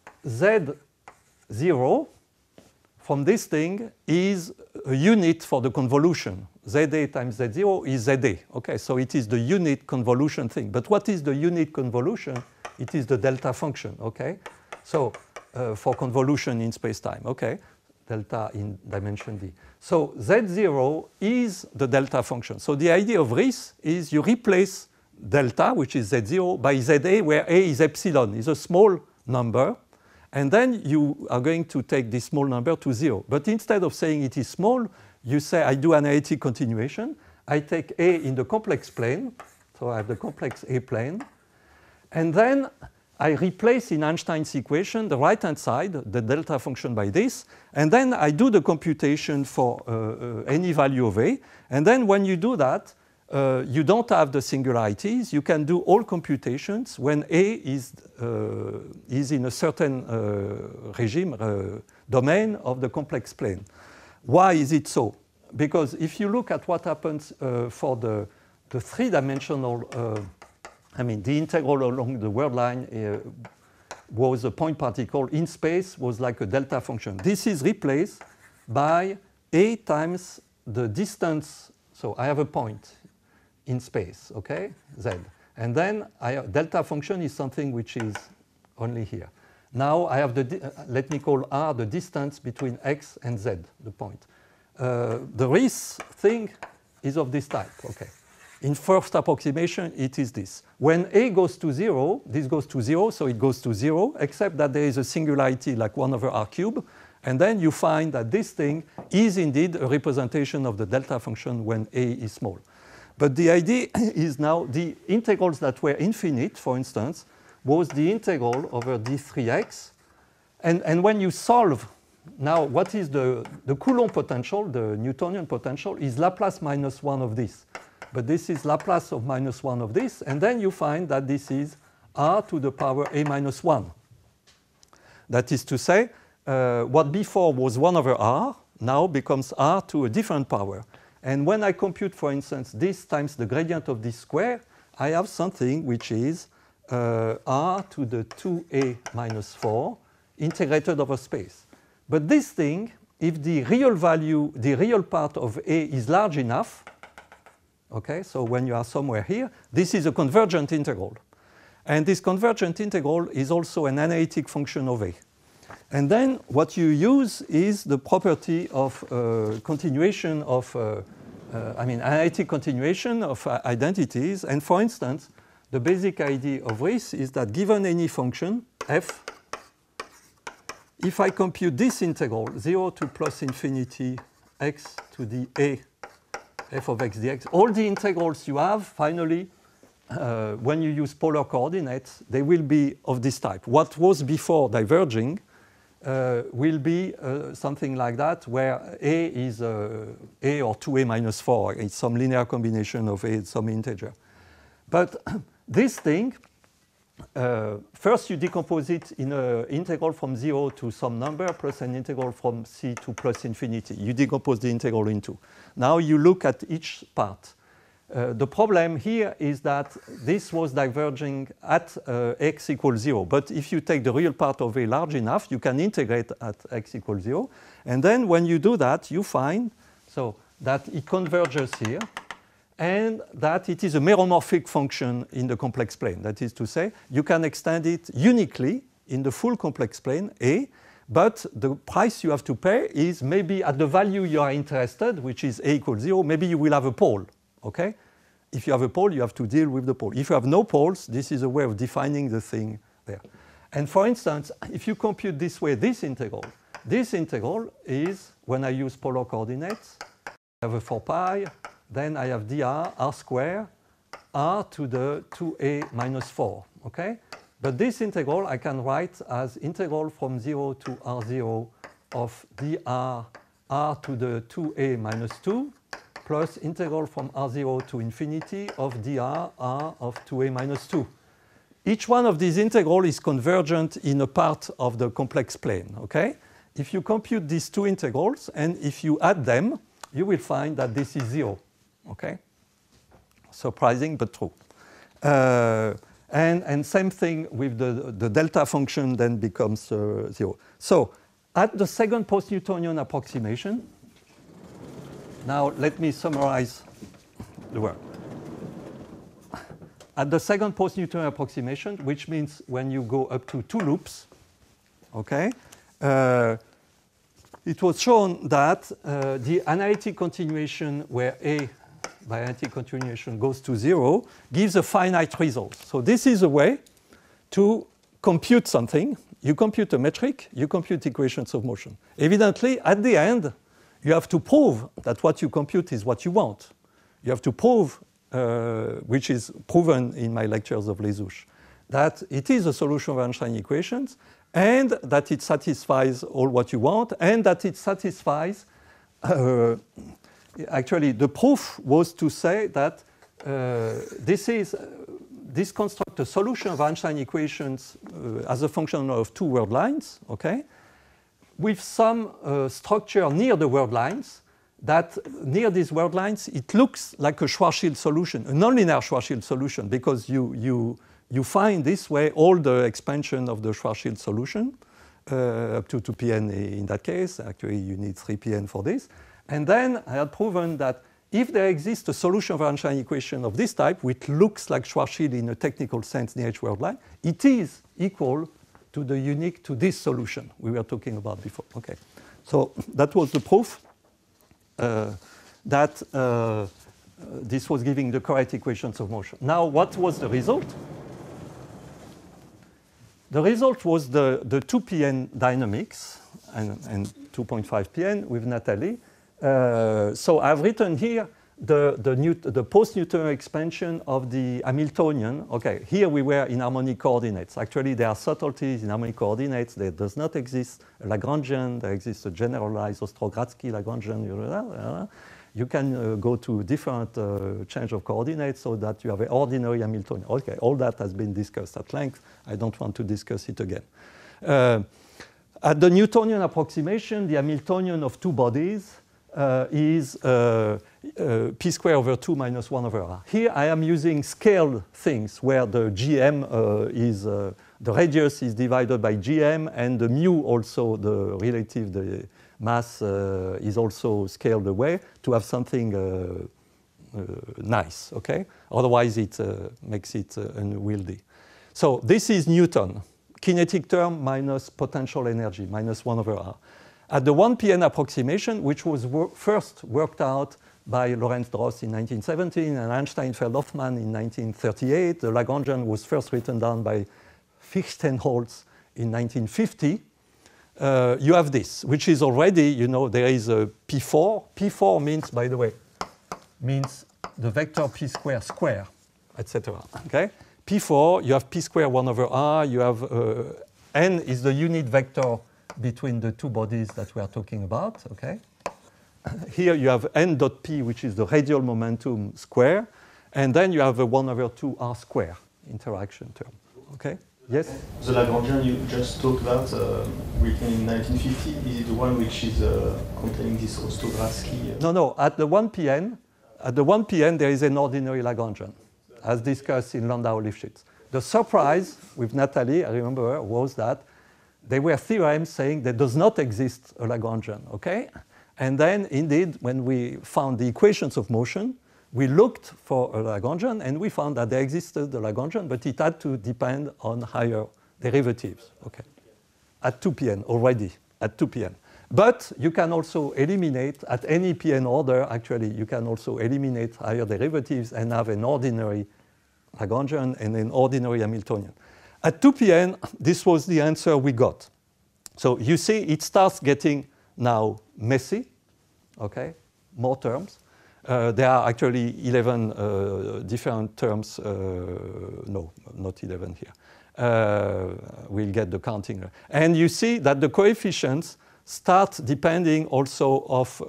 Z0 from this thing is a unit for the convolution. ZA times Z0 is ZA. Okay, so it is the unit convolution thing. But what is the unit convolution? It is the delta function. Okay, so for convolution in space-time. Okay, delta in dimension d. So Z0 is the delta function. So the idea of Ries is you replace delta, which is Z0, by ZA, where A is epsilon, is a small number. And then you are going to take this small number to 0. But instead of saying it is small, you say I do analytic continuation. I take A in the complex plane, So I have the complex A plane. And then I replace in Einstein's equation the right-hand side, the delta function by this. And then I do the computation for any value of A. And then when you do that, you don't have the singularities. You can do all computations when A is in a certain regime, domain of the complex plane. Why is it so? Because if you look at what happens for the three-dimensional, the integral along the world line was a point particle in space, was like a delta function. This is replaced by A times the distance. So I have a point in space, okay, Z. And then delta function is something which is only here. Now I have let me call R the distance between X and Z, the point. The RIS thing is of this type, okay. In first approximation, it is this. When A goes to 0, this goes to 0, so it goes to 0, except that there is a singularity like 1 over R cubed. And then you find that this thing is indeed a representation of the delta function when A is small. But the idea is now the integrals that were infinite, for instance, was the integral over d3x. And when you solve, now what is the Coulomb potential, the Newtonian potential, is Laplace minus 1 of this. But this is Laplace of minus 1 of this. And then you find that this is R to the power A minus 1. That is to say, what before was 1 over R now becomes R to a different power. And when I compute, for instance, this times the gradient of this square, I have something which is R to the 2A minus 4 integrated over space. But this thing, if the real value, the real part of A is large enough, okay, so when you are somewhere here, this is a convergent integral. And this convergent integral is also an analytic function of A. And then what you use is the property of continuation of, analytic continuation of identities. And for instance, the basic idea of RIS is that given any function, f, if I compute this integral, 0 to plus infinity x to the A f of x dx, all the integrals you have, finally, when you use polar coordinates, they will be of this type. What was before diverging will be something like that, where A is A or 2A minus 4. It's some linear combination of A and some integer. But this thing, first you decompose it in an integral from 0 to some number plus an integral from C to plus infinity. You decompose the integral in two. Now you look at each part. The problem here is that this was diverging at x equals 0. But if you take the real part of A large enough, you can integrate at x equals 0. And then when you do that, you find that it converges here and that it is a meromorphic function in the complex plane. That is to say, you can extend it uniquely in the full complex plane, A, but the price you have to pay is maybe at the value you are interested, which is A equals 0, maybe you will have a pole. Okay? If you have a pole, you have to deal with the pole. If you have no poles, this is a way of defining the thing there. And for instance, if you compute this way this integral is, when I use polar coordinates, I have a 4 pi, then I have dr, r squared, r to the 2a minus 4. Okay? But this integral I can write as integral from 0 to r0 of dr, r to the 2a minus 2, plus integral from r0 to infinity of dr, r of 2a minus 2. Each one of these integrals is convergent in a part of the complex plane. Okay? If you compute these two integrals and if you add them, you will find that this is 0. Okay? Surprising, but true. And same thing with the delta function then becomes 0. So at the second post-Newtonian approximation, now let me summarize the work. At the second post-Newtonian approximation, which means when you go up to 2 loops, okay, it was shown that the analytic continuation where A by analytic continuation goes to 0 gives a finite result. So this is a way to compute something. You compute a metric, you compute equations of motion. Evidently, at the end, you have to prove that what you compute is what you want. You have to prove which is proven in my lectures of Les Houches, that it is a solution of Einstein equations, and that it satisfies all what you want, and that it satisfies, actually the proof was to say that this construct a solution of Einstein equations as a function of two word lines, okay, with some structure near the word lines, that near these word lines it looks like a Schwarzschild solution, a nonlinear Schwarzschild solution, because you find this way all the expansion of the Schwarzschild solution up to 2pn in that case. Actually, you need 3pn for this. And then I had proven that if there exists a solution of Einstein equation of this type, which looks like Schwarzschild in a technical sense near each word line, it is equal to the unique to this solution we were talking about before. Okay, so that was the proof that this was giving the correct equations of motion. Now, what was the result? The result was the 2pn dynamics and 2.5pn with Nathalie. So I've written here the post-Newtonian expansion of the Hamiltonian. Okay, here we were in harmonic coordinates. Actually, there are subtleties in harmonic coordinates. There does not exist a Lagrangian. There exists a generalized Ostrogradsky Lagrangian. You can go to different change of coordinates so that you have an ordinary Hamiltonian. Okay, all that has been discussed at length. I don't want to discuss it again. At the Newtonian approximation, the Hamiltonian of two bodies is p squared over 2 minus 1 over r. Here I am using scaled things where the gm is, the radius is divided by gm, and the mu also, the relative, the mass is also scaled away to have something nice, okay? Otherwise it makes it unwieldy. So this is Newton, kinetic term minus potential energy, minus 1 over r. At the 1pn approximation, which was first worked out by Lorentz Dross in 1917 and Einstein-Feld-Hoffmann in 1938, the Lagrangian was first written down by Fichtenholz in 1950, you have this, which is already, you know, there is a P4. P4 means, by the way, means the vector P square square, etc. Okay? P4, you have P square 1 over r, you have n is the unit vector between the two bodies that we are talking about, okay? Here you have n dot p, which is the radial momentum square, and then you have a 1 over 2 r square interaction term, okay? Yes? The Lagrangian you just talked about, written in 1950, is it the one which is containing this Ostrogradsky? No, at the 1pn, there is an ordinary Lagrangian, as discussed in Landau-Lifshitz. The surprise with Nathalie, I remember, was that there were theorems saying there does not exist a Lagrangian, okay? And then, indeed, when we found the equations of motion, we looked for a Lagrangian, and we found that there existed the Lagrangian, but it had to depend on higher derivatives, okay? At 2pn, already, at 2pn. But you can also eliminate, at any pn order, actually, you can also eliminate higher derivatives and have an ordinary Lagrangian and an ordinary Hamiltonian. At 2pn, this was the answer we got. So you see, it starts getting now messy, okay? More terms. There are actually 11 different terms. No, not 11 here. We'll get the counting. And you see that the coefficients start depending also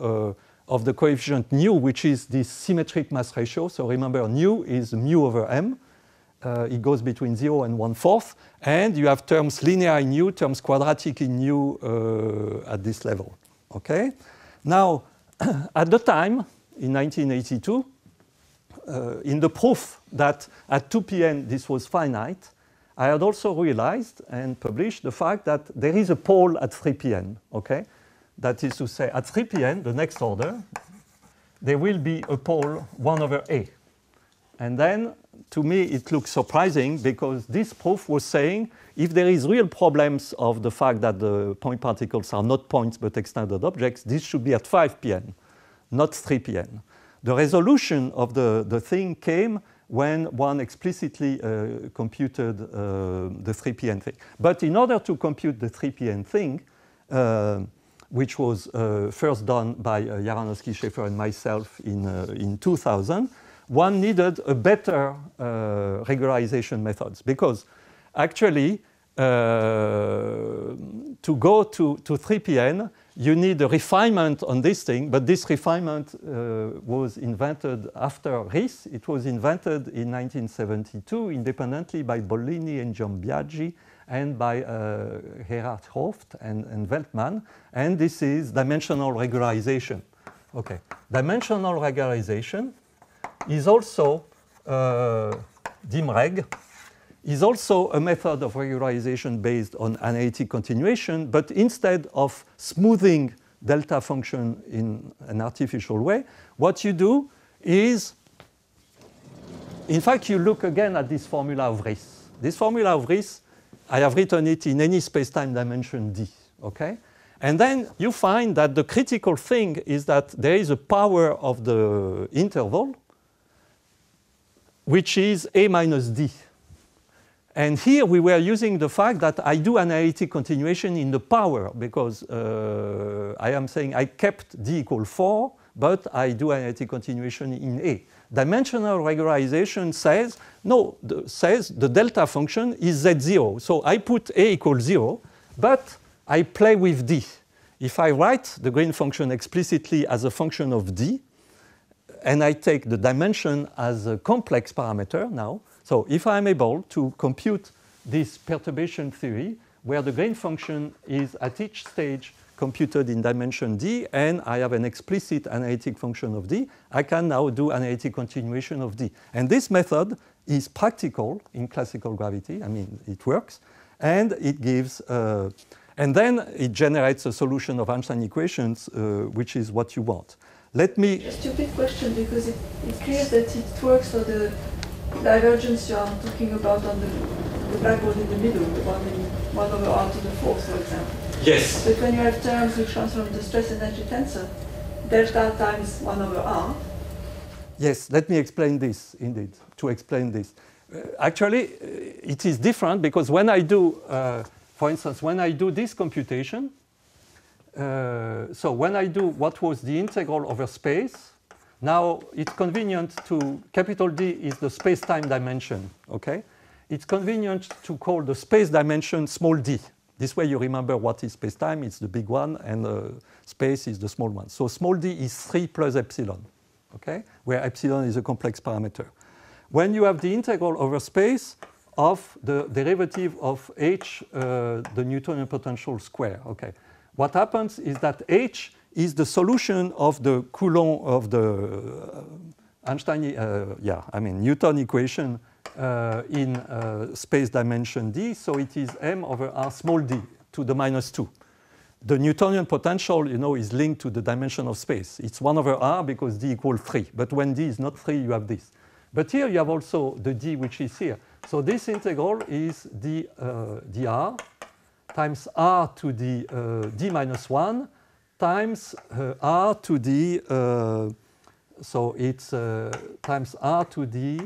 of the coefficient nu, which is this symmetric mass ratio. So remember, nu is mu over m. It goes between 0 and 1/4. And you have terms linear in nu, terms quadratic in nu at this level. Okay? Now, at the time, in 1982, in the proof that at 2pn this was finite, I had also realized and published the fact that there is a pole at 3pn, okay? That is to say, at 3pn, the next order, there will be a pole 1 over a. And then, to me, it looks surprising because this proof was saying if there is real problems of the fact that the point particles are not points but extended objects, this should be at 5pn, not 3pn. The resolution of the thing came when one explicitly computed the 3pn thing. But in order to compute the 3pn thing, which was first done by Jaranowski, Schaefer, and myself in 2000, one needed a better regularization methods, because actually to go to 3pn, you need a refinement on this thing, but this refinement was invented after IHES. It was invented in 1972 independently by Bollini and Giambiaggi and by Gerhard Hooft and Veltman, and this is dimensional regularization. Okay, dimensional regularization is also DIMREG, is also a method of regularization based on analytic continuation, but instead of smoothing delta function in an artificial way, what you do is, in fact, you look again at this formula of IHES. This formula of IHES, I have written it in any space-time dimension D, okay? And then you find that the critical thing is that there is a power of the interval, which is A minus D. And here we were using the fact that I do analytic continuation in the power, because I am saying I kept D equal 4, but I do analytic continuation in A. Dimensional regularization says, no, says the delta function is Z0. So I put A equals 0, but I play with D. If I write the Green function explicitly as a function of D, and I take the dimension as a complex parameter now, so if I'm able to compute this perturbation theory, where the Green function is at each stage computed in dimension D, and I have an explicit analytic function of D, I can now do analytic continuation of D. And this method is practical in classical gravity. I mean, it works, and it gives, and then it generates a solution of Einstein equations, which is what you want. Let me. A stupid question, because it's clear that it works for the divergence you are talking about on the blackboard in the middle, the one in 1 over r to the 4th, for example. Yes. But when you have terms which transform the stress energy tensor, delta times 1 over r. Yes, let me explain this, indeed, to explain this. Actually, it is different, because when I do, for instance, when I do this computation, so when I do what was the integral over space, now it's convenient to, capital D is the space-time dimension, okay? It's convenient to call the space dimension small d. This way you remember what is space-time, it's the big one, and space is the small one. So small d is 3 plus epsilon, okay? Where epsilon is a complex parameter. When you have the integral over space of the derivative of h, the Newtonian potential square, okay? What happens is that h is the solution of the Coulomb of the Einstein, Newton equation in space dimension d. So it is m over r small d to the minus 2. The Newtonian potential, you know, is linked to the dimension of space. It's 1 over r because d equals 3. But when d is not 3, you have this. But here you have also the d which is here. So this integral is dr times r to the d minus 1 times r to the, so it's times r to the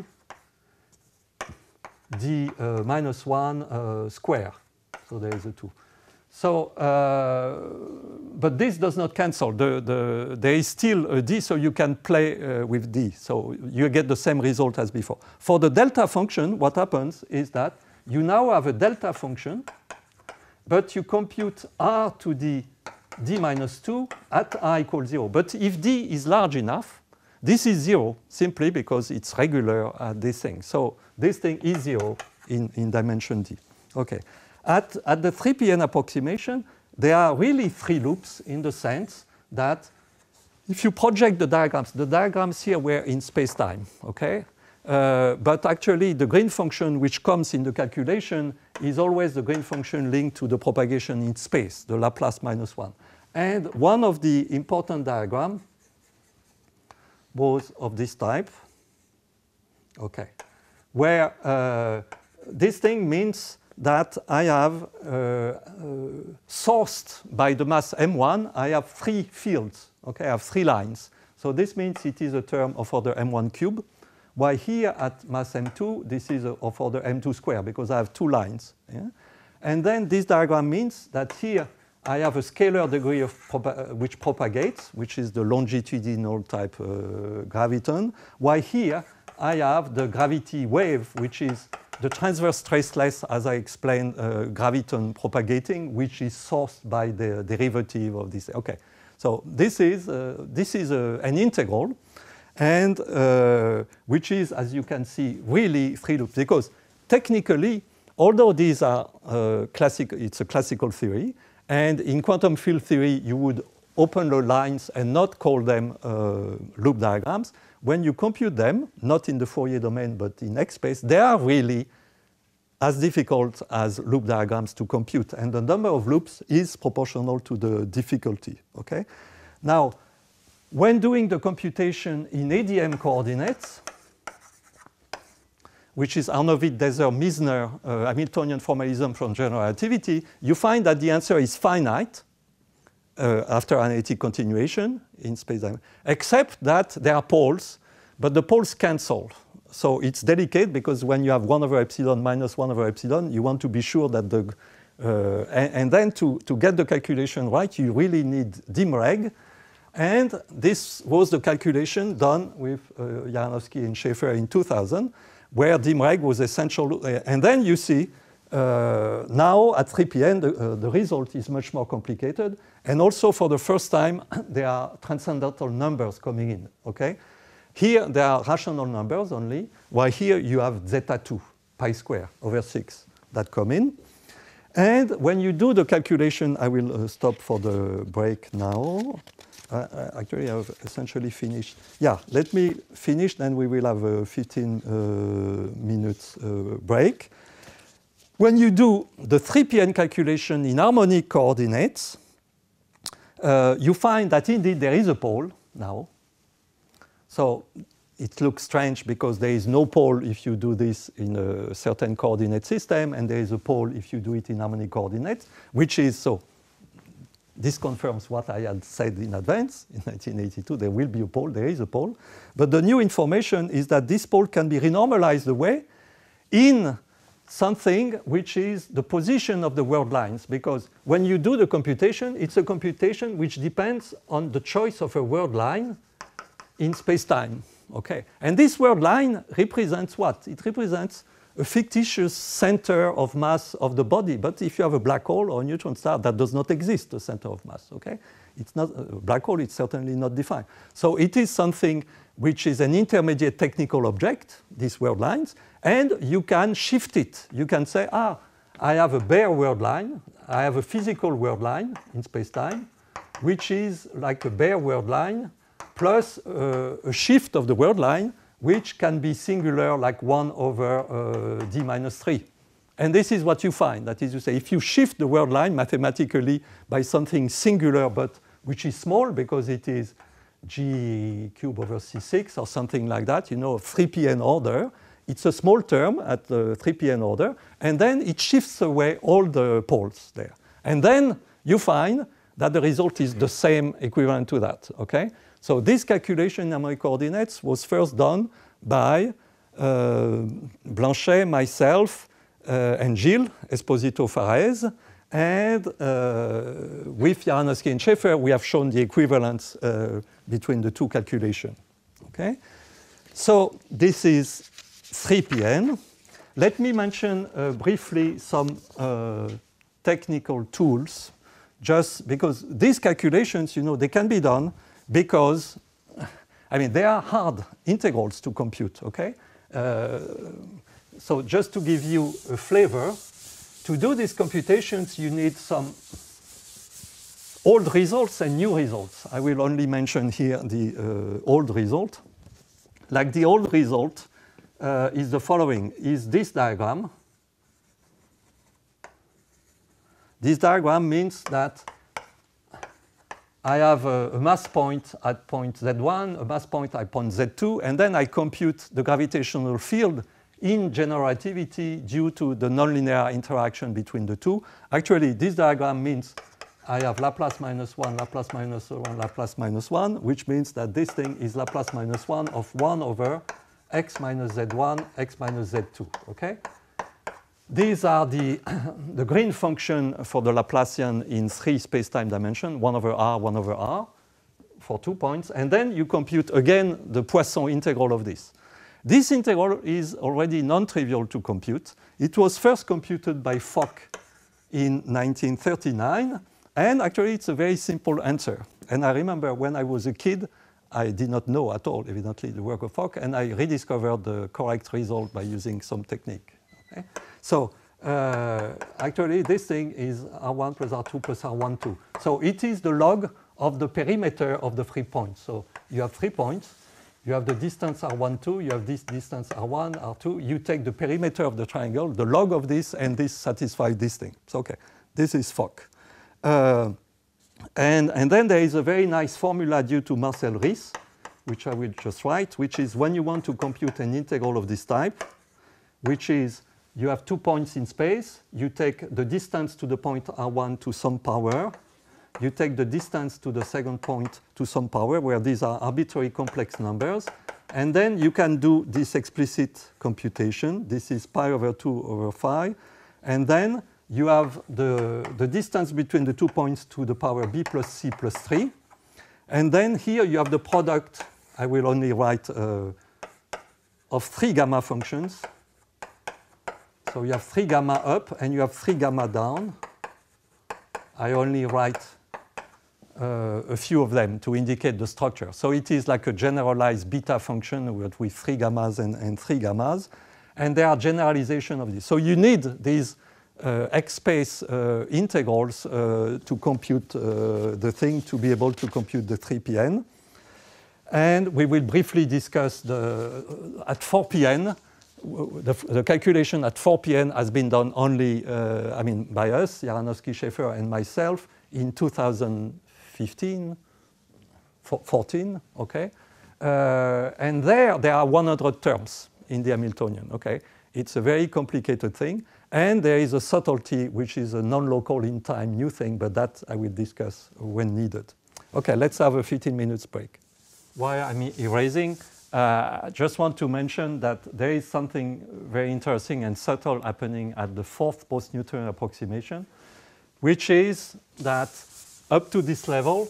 d minus 1 square. So there is a 2. So, but this does not cancel. There is still a d, so you can play with d. So you get the same result as before. For the delta function, what happens is that you now have a delta function, but you compute r to the d minus 2 at r equals 0. But if d is large enough, this is 0 simply because it's regular at this thing. So this thing is 0 in dimension d. Okay. At the 3pn approximation, there are really 3 loops in the sense that if you project the diagrams here were in space-time, okay? But actually the Green function which comes in the calculation is always the Green function linked to the propagation in space, the Laplace minus 1. And one of the important diagrams was of this type, okay, where this thing means that I have sourced by the mass m1, I have 3 fields, okay, I have 3 lines. So this means it is a term of order m1 cube, while here at mass m2, this is of order m2 square, because I have 2 lines. Yeah? And then this diagram means that here I have a scalar degree of which propagates, which is the longitudinal type graviton, while here I have the gravity wave, which is the transverse traceless, as I explained, graviton propagating, which is sourced by the derivative of this. Okay, so this is an integral, and which is, as you can see, really three loops, because technically, although these are it's a classical theory, and in quantum field theory, you would open the lines and not call them loop diagrams. When you compute them, not in the Fourier domain, but in X space, they are really as difficult as loop diagrams to compute. And the number of loops is proportional to the difficulty. Okay? Now, when doing the computation in ADM coordinates, which is Arnovit-Deser-Misner Hamiltonian formalism from general relativity, you find that the answer is finite after analytic continuation in space-time, except that there are poles, but the poles cancel. So it's delicate because when you have 1 over epsilon minus 1 over epsilon, you want to be sure that the... and then to get the calculation right, you really need dim-reg. And this was the calculation done with Jaranowski and Schaefer in 2000, where dim-reg was essential. And then you see now at 3pn, the result is much more complicated. And also for the first time, there are transcendental numbers coming in. Okay? Here, there are rational numbers only, while here you have zeta 2, pi square over 6 that come in. And when you do the calculation, I will stop for the break now. Actually, I've essentially finished. Yeah, let me finish, then we will have a 15 minutes break. When you do the 3pn calculation in harmonic coordinates, you find that indeed there is a pole now. So it looks strange because there is no pole if you do this in a certain coordinate system, and there is a pole if you do it in harmonic coordinates, which is so. This confirms what I had said in advance in 1982. There will be a pole, there is a pole. But the new information is that this pole can be renormalized away in something which is the position of the world lines. Because when you do the computation, it's a computation which depends on the choice of a world line in space-time. Okay? And this world line represents what? It represents a fictitious center of mass of the body. But if you have a black hole or a neutron star, that does not exist, the center of mass. Okay? It's not a black hole, it's certainly not defined. So it is something which is an intermediate technical object, these world lines, and you can shift it. You can say, I have a bare world line, I have a physical world line in space-time, which is like a bare world line plus a shift of the world line, which can be singular like 1 over d minus 3. And this is what you find. That is to say, if you shift the world line mathematically by something singular, but which is small because it is g cube over c6 or something like that, you know, 3pn order, it's a small term at the 3pn order, and then it shifts away all the poles there. And then you find that the result is the same equivalent to that. Okay? So this calculation in harmonic coordinates was first done by Blanchet, myself, and Gilles Esposito-Fares. And with Jaranowski and Schaefer, we have shown the equivalence between the two calculations. Okay? So this is 3pn. Let me mention briefly some technical tools, just because these calculations, you know, they can be done because, I mean, they are hard integrals to compute, okay? So just to give you a flavor, to do these computations, you need some old results and new results. I will only mention here the old result. Like the old result is the following, is this diagram. This diagram means that I have a mass point at point Z1, a mass point at point Z2, and then I compute the gravitational field in general relativity due to the nonlinear interaction between the two. Actually, this diagram means I have Laplace minus 1, Laplace minus 1, Laplace minus 1, which means that this thing is Laplace minus 1 of 1 over x minus Z1, x minus Z2, okay? these are the, the green function for the Laplacian in 3 space-time dimensions, 1 over r, for 2 points. And then you compute again the Poisson integral of this. This integral is already non-trivial to compute. It was first computed by Fock in 1939. And actually, it's a very simple answer. And I remember when I was a kid, I did not know at all, evidently, the work of Fock. And I rediscovered the correct result by using some technique. Okay? So actually, this thing is R1 plus R2 plus R1, 2. So it is the log of the perimeter of the 3 points. So you have 3 points. You have the distance R1, 2. You have this distance R1, R2. You take the perimeter of the triangle, the log of this, and this satisfies this thing. So, OK, this is Fock. And then there is a very nice formula due to Marcel Ries, which I will just write, which is when you want to compute an integral of this type, which is you have 2 points in space. You take the distance to the point R1 to some power. You take the distance to the second point to some power, where these are arbitrary complex numbers. And then you can do this explicit computation. This is pi over 2 over phi. And then you have the distance between the 2 points to the power b plus c plus 3. And then here you have the product, I will only write, of 3 gamma functions. So you have 3 gamma up and you have 3 gamma down. I only write a few of them to indicate the structure. So it is like a generalized beta function with 3 gammas and 3 gammas. And there are generalization of this. So you need these X-space integrals to compute the thing, to be able to compute the 3pn. And we will briefly discuss at 4pn. The calculation at 4pn has been done only, by us, Jaranowski, Schaeffer, and myself in 2015, 14, okay? And there are 100 terms in the Hamiltonian, okay? It's a very complicated thing. And there is a subtlety, which is a non-local in time new thing, but that I will discuss when needed. Okay, let's have a 15 minutes break. While I'm erasing, I just want to mention that there is something very interesting and subtle happening at the 4th post-Newtonian approximation, which is that up to this level,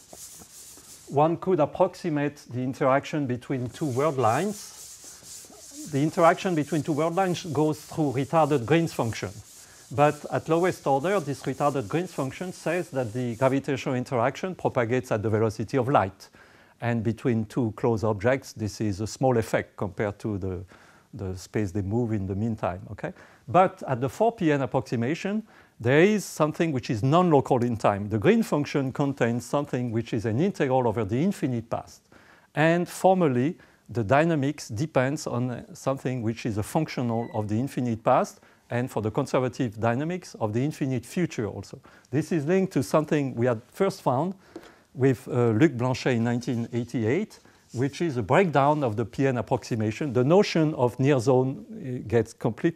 one could approximate the interaction between 2 word lines. The interaction between 2 word lines goes through retarded Green's function. But at lowest order, this retarded Green's function says that the gravitational interaction propagates at the velocity of light. And between 2 close objects, this is a small effect compared to the space they move in the meantime. Okay? But at the 4pn approximation, there is something which is non-local in time. The Green function contains something which is an integral over the infinite past. And formally, the dynamics depends on something which is a functional of the infinite past, and for the conservative dynamics of the infinite future also. This is linked to something we had first found with Luc Blanchet in 1988, which is a breakdown of the PN approximation. The notion of near zone gets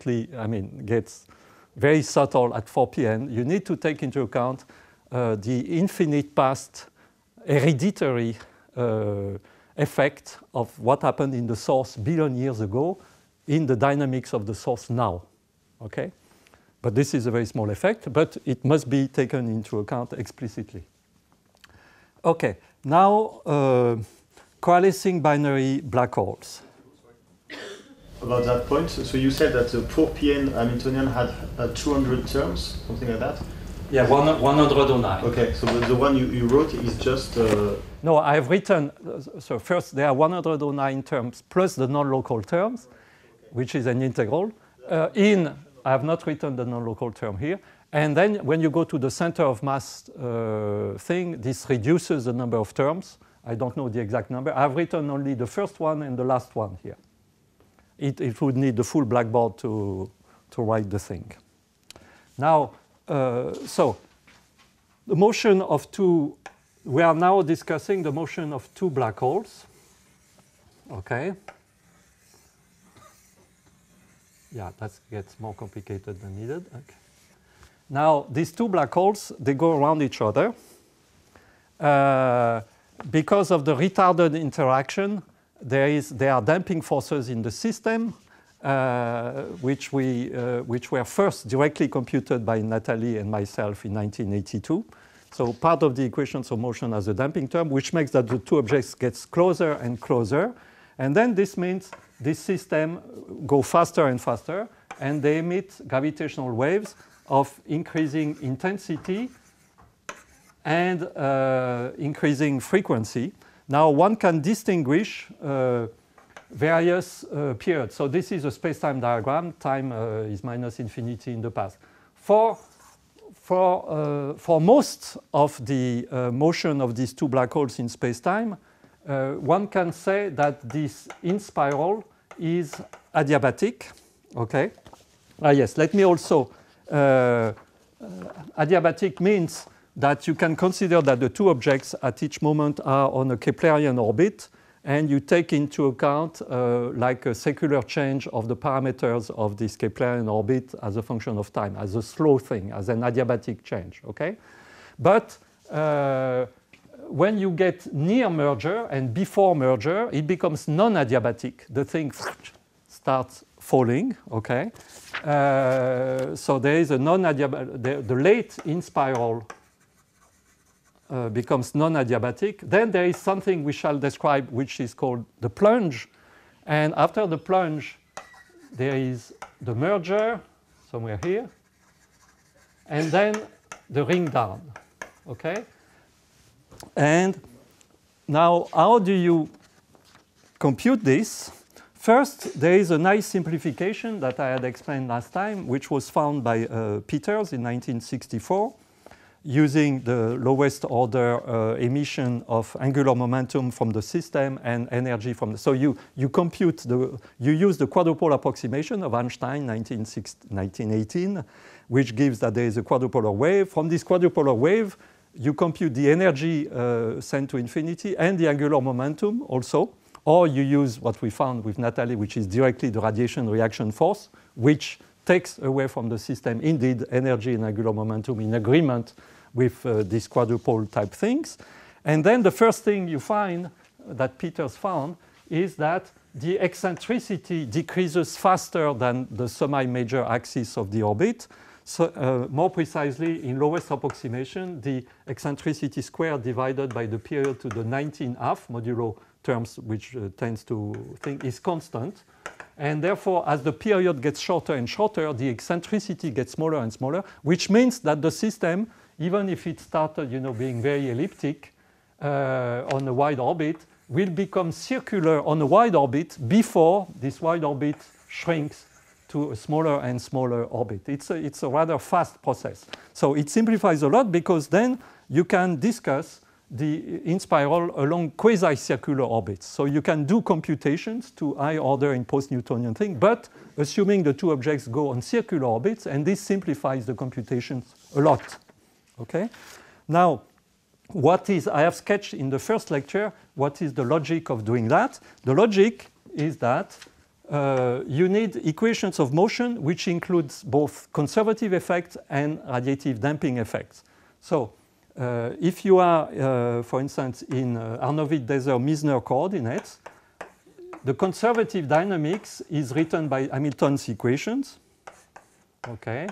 gets very subtle at 4pn. You need to take into account the infinite past hereditary effect of what happened in the source billion years ago in the dynamics of the source now. Okay? But this is a very small effect, but it must be taken into account explicitly. Okay, now coalescing binary black holes. About that point, so you said that the 4pn Hamiltonian had 200 terms, something like that? Yeah, 109. Okay, so the one you wrote is just... No, I have written, so first there are 109 terms plus the non-local terms, which is an integral. I have not written the non-local term here. And then when you go to the center of mass thing, this reduces the number of terms. I don't know the exact number. I've written only the first one and the last one here. It would need the full blackboard to write the thing. Now, so the motion of two, we are now discussing the motion of two black holes. Okay. Yeah, that gets more complicated than needed. Okay. Now, these two black holes, they go around each other. Because of the retarded interaction, there are damping forces in the system. which were first directly computed by Natalie and myself in 1982. So part of the equations of motion has a damping term, which makes that the two objects get closer and closer. And then this means this system go faster and faster, and they emit gravitational waves of increasing intensity and increasing frequency. Now one can distinguish various periods. So this is a space-time diagram. Time is minus infinity in the past. For most of the motion of these two black holes in space-time, one can say that this in spiral is adiabatic. Okay. Yes. Let me also. Adiabatic means that you can consider that the two objects at each moment are on a Keplerian orbit, and you take into account like a secular change of the parameters of this Keplerian orbit as a function of time, as a slow thing, as an adiabatic change. Okay, but when you get near merger and before merger, it becomes non-adiabatic. The thing starts falling. Okay, so there is a non-adiabatic. The late in spiral becomes non-adiabatic. Then there is something we shall describe, which is called the plunge. And after the plunge, there is the merger somewhere here, and then the ring down. Okay. And now, how do you compute this? First, there is a nice simplification that I had explained last time, which was found by Peters in 1964, using the lowest order emission of angular momentum from the system and energy from the. So you compute you use the quadrupole approximation of Einstein 1918, which gives that there is a quadrupolar wave. From this quadrupolar wave, you compute the energy sent to infinity and the angular momentum also. Or you use what we found with Natalie, which is directly the radiation reaction force, which takes away from the system, indeed, energy and angular momentum in agreement with these quadrupole type things. And then the first thing you find that Peters found is that the eccentricity decreases faster than the semi-major axis of the orbit. So more precisely, in lowest approximation, the eccentricity squared divided by the period to the 19½ modulo terms, which tends to think is constant. And therefore, as the period gets shorter and shorter, the eccentricity gets smaller and smaller, which means that the system, even if it started, being very elliptic on a wide orbit, will become circular on a wide orbit before this wide orbit shrinks to a smaller and smaller orbit. It's a rather fast process. So it simplifies a lot because then you can discuss the in spiral along quasi-circular orbits. So you can do computations to high order in post-Newtonian thing, but assuming the two objects go on circular orbits, and this simplifies the computations a lot. Okay? Now, I have sketched in the first lecture what is the logic of doing that. The logic is that you need equations of motion which includes both conservative effects and radiative damping effects. So if you are, for instance, in Arnold-Desert-Misner coordinates, the conservative dynamics is written by Hamilton's equations. Okay.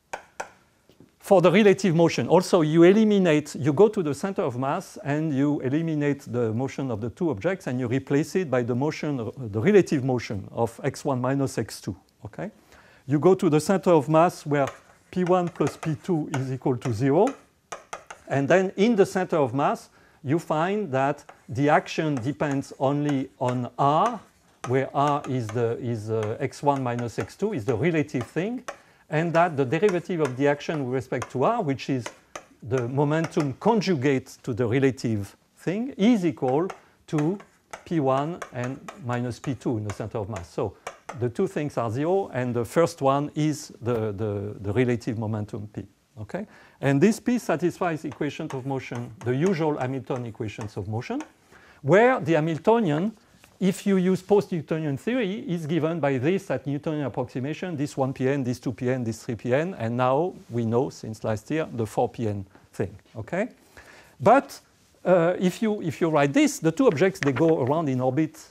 For the relative motion, also you go to the center of mass and you eliminate the motion of the two objects and you replace it by the motion, the relative motion of x1 minus x2. Okay. You go to the center of mass where p1 plus p2 is equal to 0. And then in the center of mass, you find that the action depends only on r, where r is x1 minus x2, is the relative thing, and that the derivative of the action with respect to r, which is the momentum conjugate to the relative thing, is equal to p1 and minus p2 in the center of mass. So the two things are 0, and the first one is the relative momentum p. Okay? And this P satisfies equations of motion, the usual Hamilton equations of motion, where the Hamiltonian, if you use post-Newtonian theory, is given by this at Newtonian approximation, this 1pn, this 2pn, this 3pn, and now we know since last year the 4pn thing. Okay? But if you write this, the two objects, they go around in orbit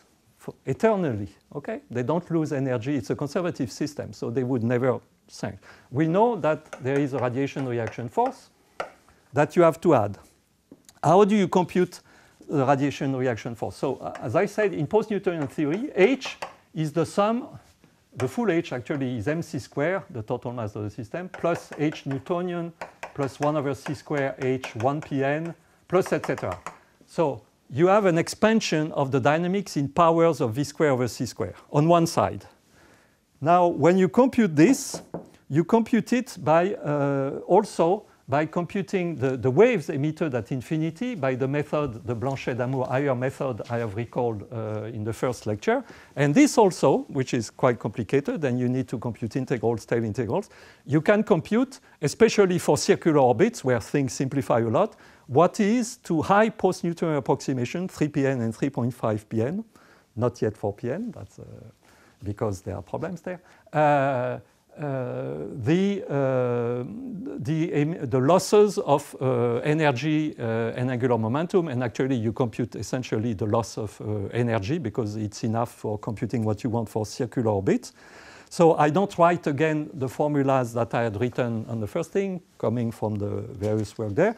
eternally. Okay, they don't lose energy. It's a conservative system, so they would never sink. We know that there is a radiation reaction force that you have to add. How do you compute the radiation reaction force? So, as I said, in post-Newtonian theory, H is the sum. The full H actually is mc squared, the total mass of the system, plus H Newtonian, plus 1 over c squared H 1pn, plus etc. So you have an expansion of the dynamics in powers of v squared over c squared on one side. Now, when you compute this, you compute it by also by computing the waves emitted at infinity by the method, the Blanchet-Damour-Haier method I have recalled in the first lecture. And this also, which is quite complicated, and you need to compute integrals, tail integrals, you can compute, especially for circular orbits where things simplify a lot, what is to high post-Newtonian approximation, 3pn and 3.5pn, not yet 4pn, that's because there are problems there. The losses of energy and angular momentum, and actually you compute essentially the loss of energy because it's enough for computing what you want for circular orbits. So I don't write again the formulas that I had written on the first thing, coming from the various work there.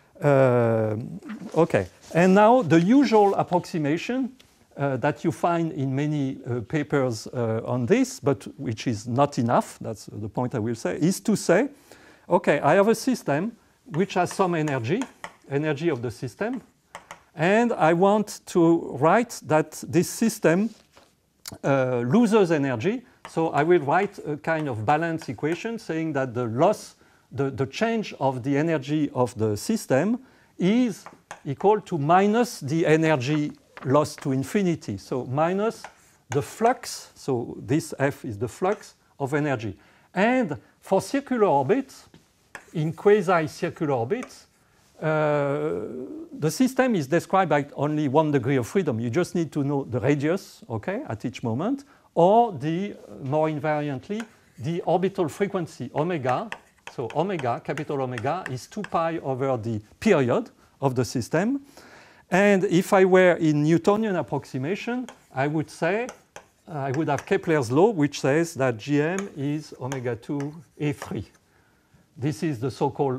Okay, and now the usual approximation that you find in many papers on this, but which is not enough, that's the point I will say, is to say, okay, I have a system which has some energy of the system, and I want to write that this system loses energy, so I will write a kind of balance equation saying that the loss, the change of the energy of the system is equal to minus the energy lost to infinity. So minus the flux, so this F is the flux of energy. And for circular orbits, in quasi-circular orbits, the system is described by only 1 degree of freedom. You just need to know the radius, okay, at each moment, or the, more invariantly, the orbital frequency omega. So omega, capital omega, is 2 pi over the period of the system. And if I were in Newtonian approximation, I would say, I would have Kepler's law, which says that Gm is omega 2 A3. This is the so-called,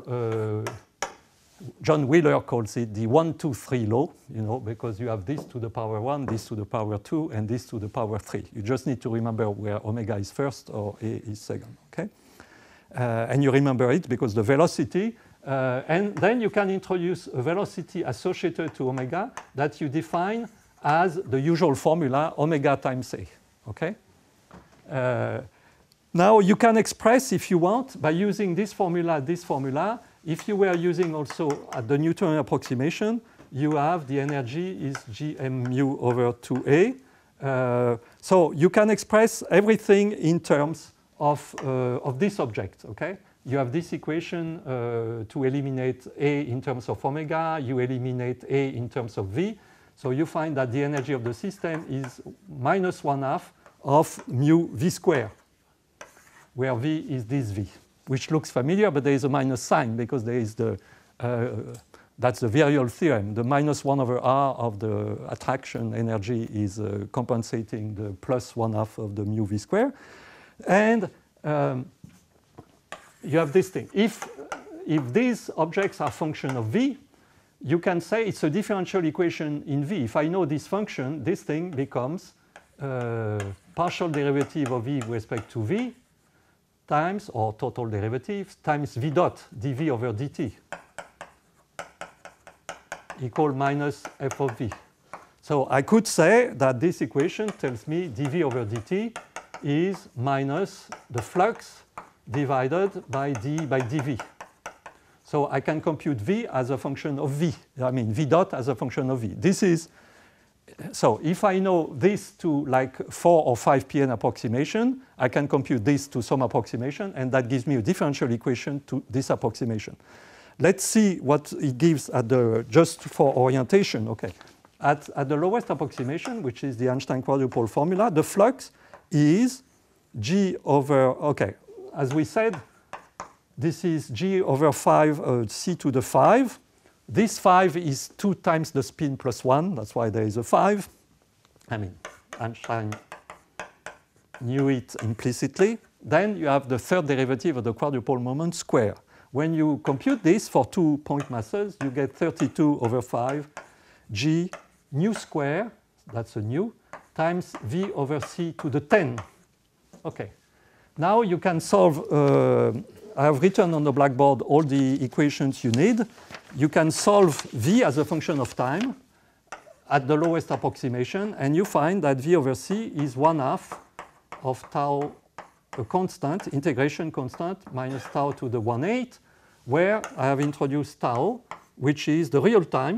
John Wheeler calls it the 1, 2, 3 law, you know, because you have this to the power 1, this to the power 2, and this to the power 3. You just need to remember where omega is first or A is second, okay? And you remember it because the velocity, and then you can introduce a velocity associated to omega that you define as the usual formula, omega times A, okay? Now you can express, if you want, by using this formula, if you were using also at the Newtonian approximation, you have the energy is Gm mu over 2A. So you can express everything in terms of this object, okay? You have this equation to eliminate A in terms of omega, you eliminate A in terms of V. So you find that the energy of the system is minus 1/2 of mu V squared, where V is this V, which looks familiar, but there is a minus sign because there is the, that's the virial theorem. The minus 1 over R of the attraction energy is compensating the plus 1/2 of the mu V squared. And you have this thing. If these objects are function of V, you can say it's a differential equation in V. If I know this function, this thing becomes partial derivative of V with respect to V times, or total derivative, times V dot dV over dt equal minus f of V. So I could say that this equation tells me dV over dt is minus the flux divided by d by dv. So I can compute v as a function of v. I mean v dot as a function of v. This is, so if I know this to like 4 or 5 pn approximation, I can compute this to some approximation, and that gives me a differential equation to this approximation. Let's see what it gives at the, just for orientation, okay. At the lowest approximation, which is the Einstein quadrupole formula, the flux is g over, okay, as we said, this is g over 5 c to the 5. This 5 is 2 times the spin plus 1. That's why there is a 5. I mean, Einstein knew it implicitly. Then you have the third derivative of the quadrupole moment square. When you compute this for 2 point masses, you get 32 over 5 g nu square, that's a nu, times v over c to the 10. Okay. Now you can solve, I have written on the blackboard all the equations you need. You can solve v as a function of time at the lowest approximation, and you find that v over c is 1/2 of tau, a constant, integration constant, minus tau to the 1/8, where I have introduced tau, which is the real time.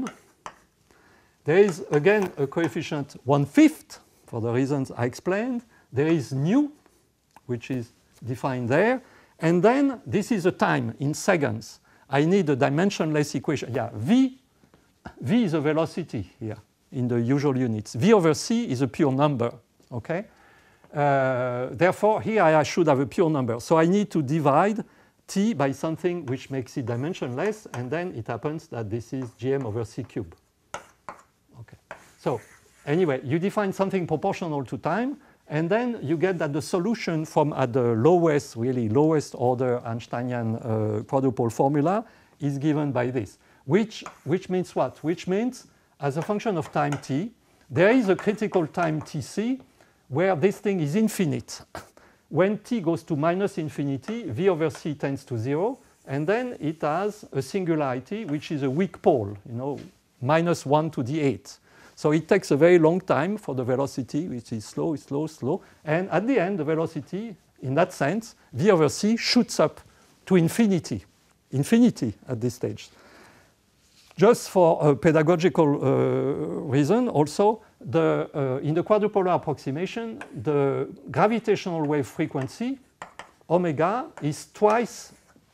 There is, again, a coefficient 1/5, for the reasons I explained. There is nu, which is defined there. And then this is a time in seconds. I need a dimensionless equation. Yeah, v is a velocity here in the usual units. V over c is a pure number, okay? Therefore, here I should have a pure number. So I need to divide t by something which makes it dimensionless, and then it happens that this is gm over c cube. Okay. So anyway, you define something proportional to time, and then you get that the solution from at the lowest, really lowest order Einsteinian quadrupole formula is given by this, which means what? Which means as a function of time t, there is a critical time tc where this thing is infinite. When t goes to minus infinity, v over c tends to 0, and then it has a singularity which is a weak pole, you know, minus 1 to the 8. So it takes a very long time for the velocity, which is slow, slow, slow. And at the end, the velocity, in that sense, v over c shoots up to infinity at this stage. Just for a pedagogical reason, also, in the quadrupolar approximation, the gravitational wave frequency, omega, is twice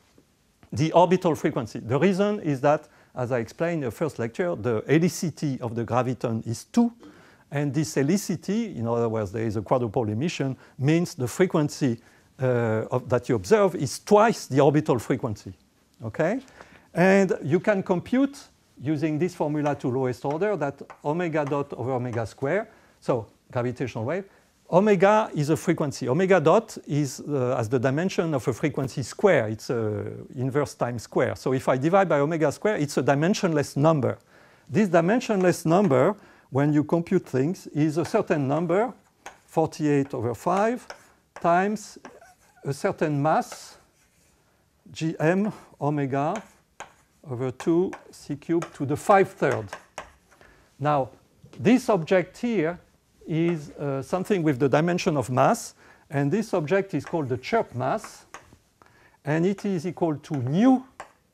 the orbital frequency. The reason is that, as I explained in the first lecture, the helicity of the graviton is 2, and this helicity, in other words, there is a quadrupole emission, means the frequency that you observe is twice the orbital frequency. Okay? And you can compute, using this formula to lowest order, that omega dot over omega square, so gravitational wave, omega is a frequency. Omega dot is as the dimension of a frequency square. It's an inverse time square. So if I divide by omega square, it's a dimensionless number. This dimensionless number, when you compute things, is a certain number, 48 over 5, times a certain mass, gm omega over 2 c cubed to the 5/3. Now, this object here is something with the dimension of mass, and this object is called the chirp mass, and it is equal to nu,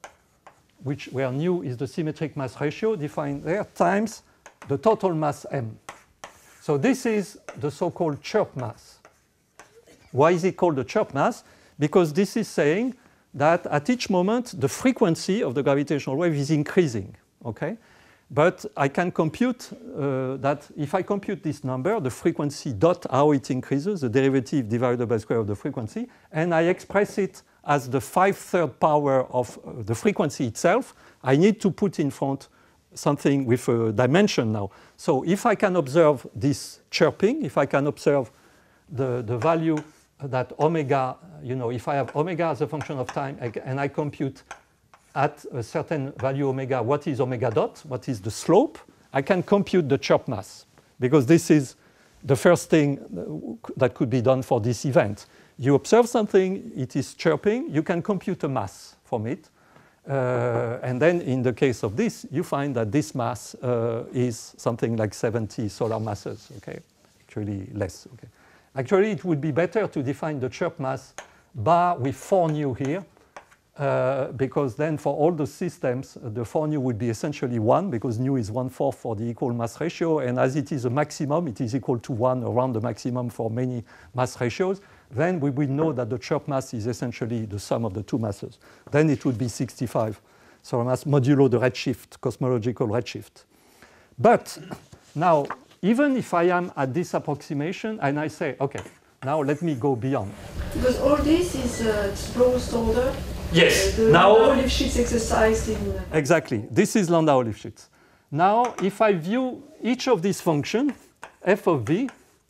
where nu is the symmetric mass ratio defined there, times the total mass m. So this is the so-called chirp mass. Why is it called the chirp mass? Because this is saying that at each moment the frequency of the gravitational wave is increasing. Okay? But I can compute that if I compute this number, the frequency dot, how it increases, the derivative divided by the square of the frequency, and I express it as the 5/3 power of the frequency itself, I need to put in front something with a dimension now. So if I can observe this chirping, if I can observe the value that omega, you know, if I have omega as a function of time and I compute at a certain value omega, what is omega dot, what is the slope, I can compute the chirp mass, because this is the first thing that could be done for this event. You observe something, it is chirping, you can compute a mass from it, and then in the case of this, you find that this mass is something like 70 solar masses, okay, actually less, okay. Actually, it would be better to define the chirp mass bar with 4 nu here, because then for all the systems, the 4 nu would be essentially 1, because nu is 1/4 for the equal mass ratio, and as it is a maximum, it is equal to 1 around the maximum for many mass ratios. Then we will know that the chirp mass is essentially the sum of the two masses. Then it would be 65 solar mass modulo the redshift, cosmological redshift. But now, even if I am at this approximation and I say, okay, now let me go beyond. Because all this is lowest order. Yes. The Now, Landau-Lifshitz exercise in. Exactly. This is Landau-Lifshitz. Now, if I view each of these functions, f of v,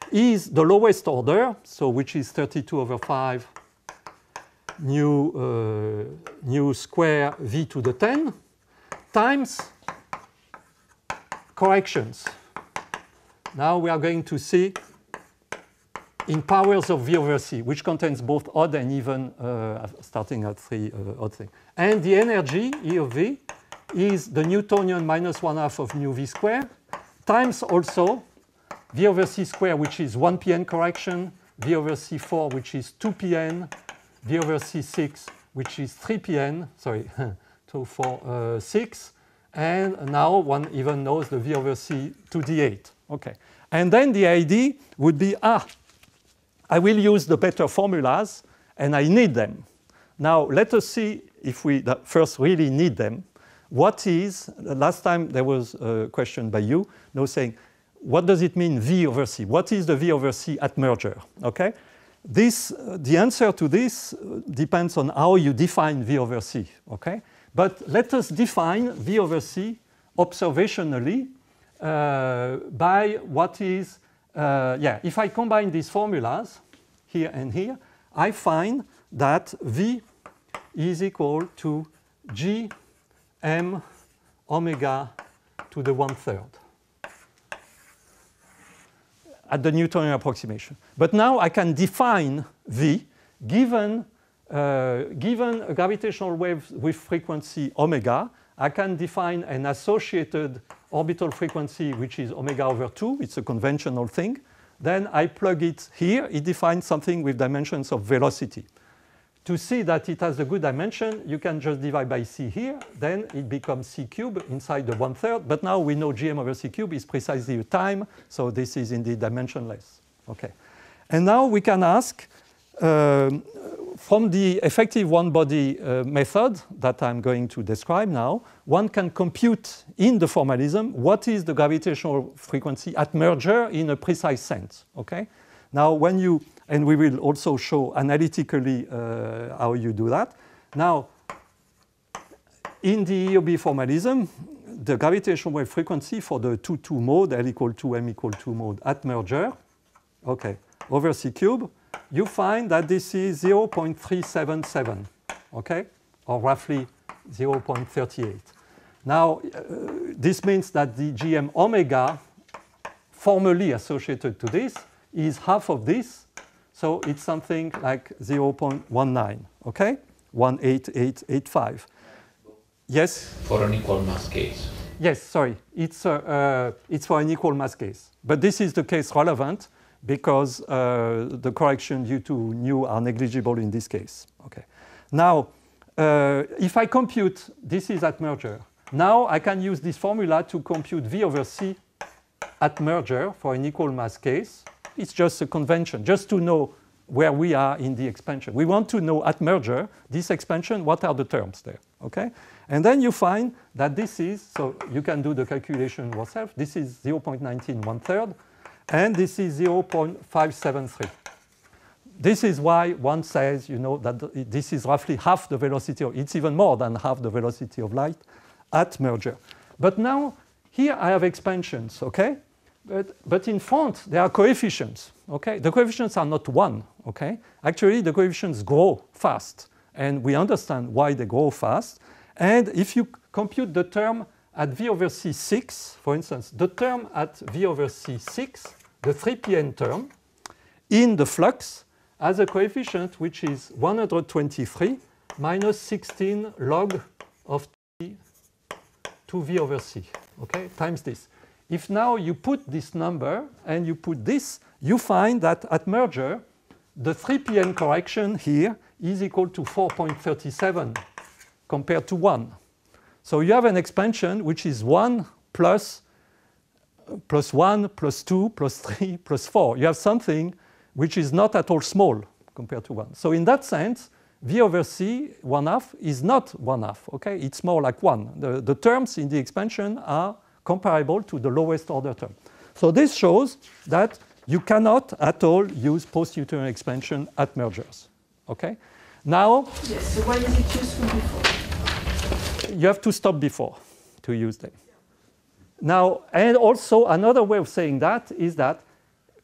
is the lowest order, so which is 32/5 nu square v to the 10 times corrections. Now we are going to see in powers of v over c, which contains both odd and even, starting at 3 odd things. And the energy, E of v, is the Newtonian minus 1/2 of nu v square, times also v over c square, which is 1 pn correction, v over c4, which is 2 pn, v over c6, which is 3 pn, sorry, 2, 4, 6, and now one even knows the v over c to the 8. Okay. And then the idea would be, I will use the better formulas, and I need them. Now, let us see if we first really need them. What is, last time there was a question by you, saying, what does it mean v over c? What is the v over c at merger? Okay? The answer to this depends on how you define v over c. Okay? But let us define v over c observationally by what is, if I combine these formulas here and here, I find that v is equal to g m omega to the 1/3 at the Newtonian approximation. But now I can define v given a gravitational wave with frequency omega. I can define an associated orbital frequency which is omega over 2. It's a conventional thing. Then I plug it here. It defines something with dimensions of velocity. To see that it has a good dimension, you can just divide by c here. Then it becomes c cubed inside the 1/3. But now we know gm over c cubed is precisely a time. So this is indeed dimensionless. Okay. And now we can ask, from the effective one-body method that I'm going to describe now, one can compute in the formalism what is the gravitational frequency at merger in a precise sense. Okay? Now, when you, and we will also show analytically how you do that. Now, in the EOB formalism, the gravitational wave frequency for the 2-2 mode, L equal to M equal to mode at merger, okay, over C cube, you find that this is 0.377, okay, or roughly 0.38. Now, this means that the GM omega formally associated to this is half of this, so it's something like 0.19, okay, 18885. Yes? For an equal mass case. Yes, sorry, it's for an equal mass case. But this is the case relevant because the correction due to nu are negligible in this case. Okay. Now, if I compute, this is at merger. Now I can use this formula to compute V over C at merger for an equal mass case. It's just a convention, just to know where we are in the expansion. We want to know at merger, this expansion, what are the terms there, okay? And then you find that this is, so you can do the calculation yourself, this is 0.19 1/3, and this is 0.573. This is why one says, you know, that this is roughly half the velocity, or it's even more than half the velocity of light at merger. But now, here I have expansions, okay? But in front, there are coefficients, okay? The coefficients are not 1, okay? Actually, the coefficients grow fast, and we understand why they grow fast. And if you compute the term at V over C6, for instance, the term at V over C6, the 3pn term, in the flux, has a coefficient which is 123 minus 16 log of T to V over C, okay, times this. If now you put this number and you put this, you find that at merger, the 3pn correction here is equal to 4.37 compared to 1. So you have an expansion which is 1 plus 1 plus 2 plus 3 plus 4. You have something which is not at all small compared to 1. So in that sense, V over C 1/2 is not 1/2, okay? It's more like 1. The terms in the expansion are comparable to the lowest order term. So this shows that you cannot at all use post-Newtonian expansion at mergers, okay? Now, yes, so why is it useful before? You have to stop before to use them. Now, and also another way of saying that is that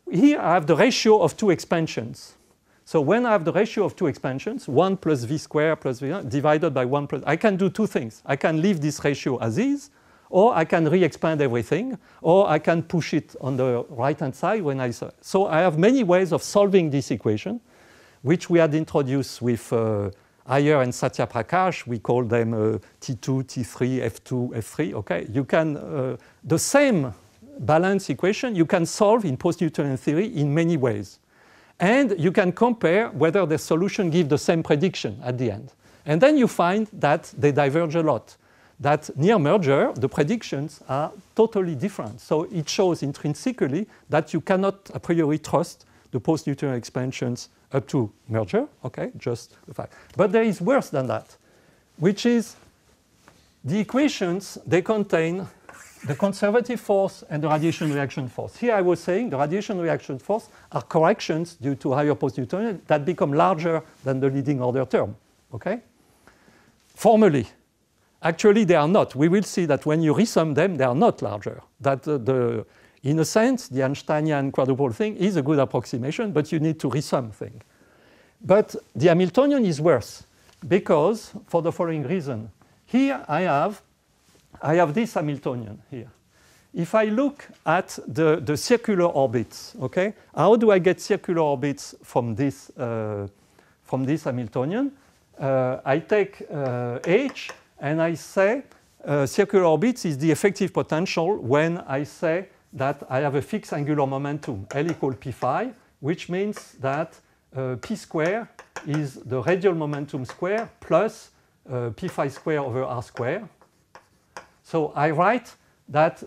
here I have the ratio of two expansions. So when I have the ratio of two expansions, 1 plus v squared plus v divided by 1 plus, I can do two things. I can leave this ratio as is, or I can re-expand everything, or I can push it on the right-hand side when I... So I have many ways of solving this equation, which we had introduced with Iyer and Satya Prakash. We call them T2, T3, F2, F3. Okay, you can the same balance equation you can solve in post-Newtonian theory in many ways, and you can compare whether the solution gives the same prediction at the end. And then you find that they diverge a lot. That near merger, the predictions are totally different. So it shows intrinsically that you cannot a priori trust the post-Newtonian expansions up to merger, okay, just the fact. But there is worse than that, which is the equations, they contain the conservative force and the radiation reaction force. Here I was saying the radiation reaction force are corrections due to higher post-Newtonian that become larger than the leading order term, okay? Formally. Actually, they are not. We will see that when you resum them, they are not larger. That in a sense, the Einsteinian quadruple thing is a good approximation, but you need to resum thing. But the Hamiltonian is worse because, for the following reason, here I have this Hamiltonian here. If I look at the circular orbits, okay, how do I get circular orbits from this Hamiltonian? I take H and I say circular orbits is the effective potential when I say that I have a fixed angular momentum, L equals p phi, which means that p square is the radial momentum square plus p phi square over r square. So I write that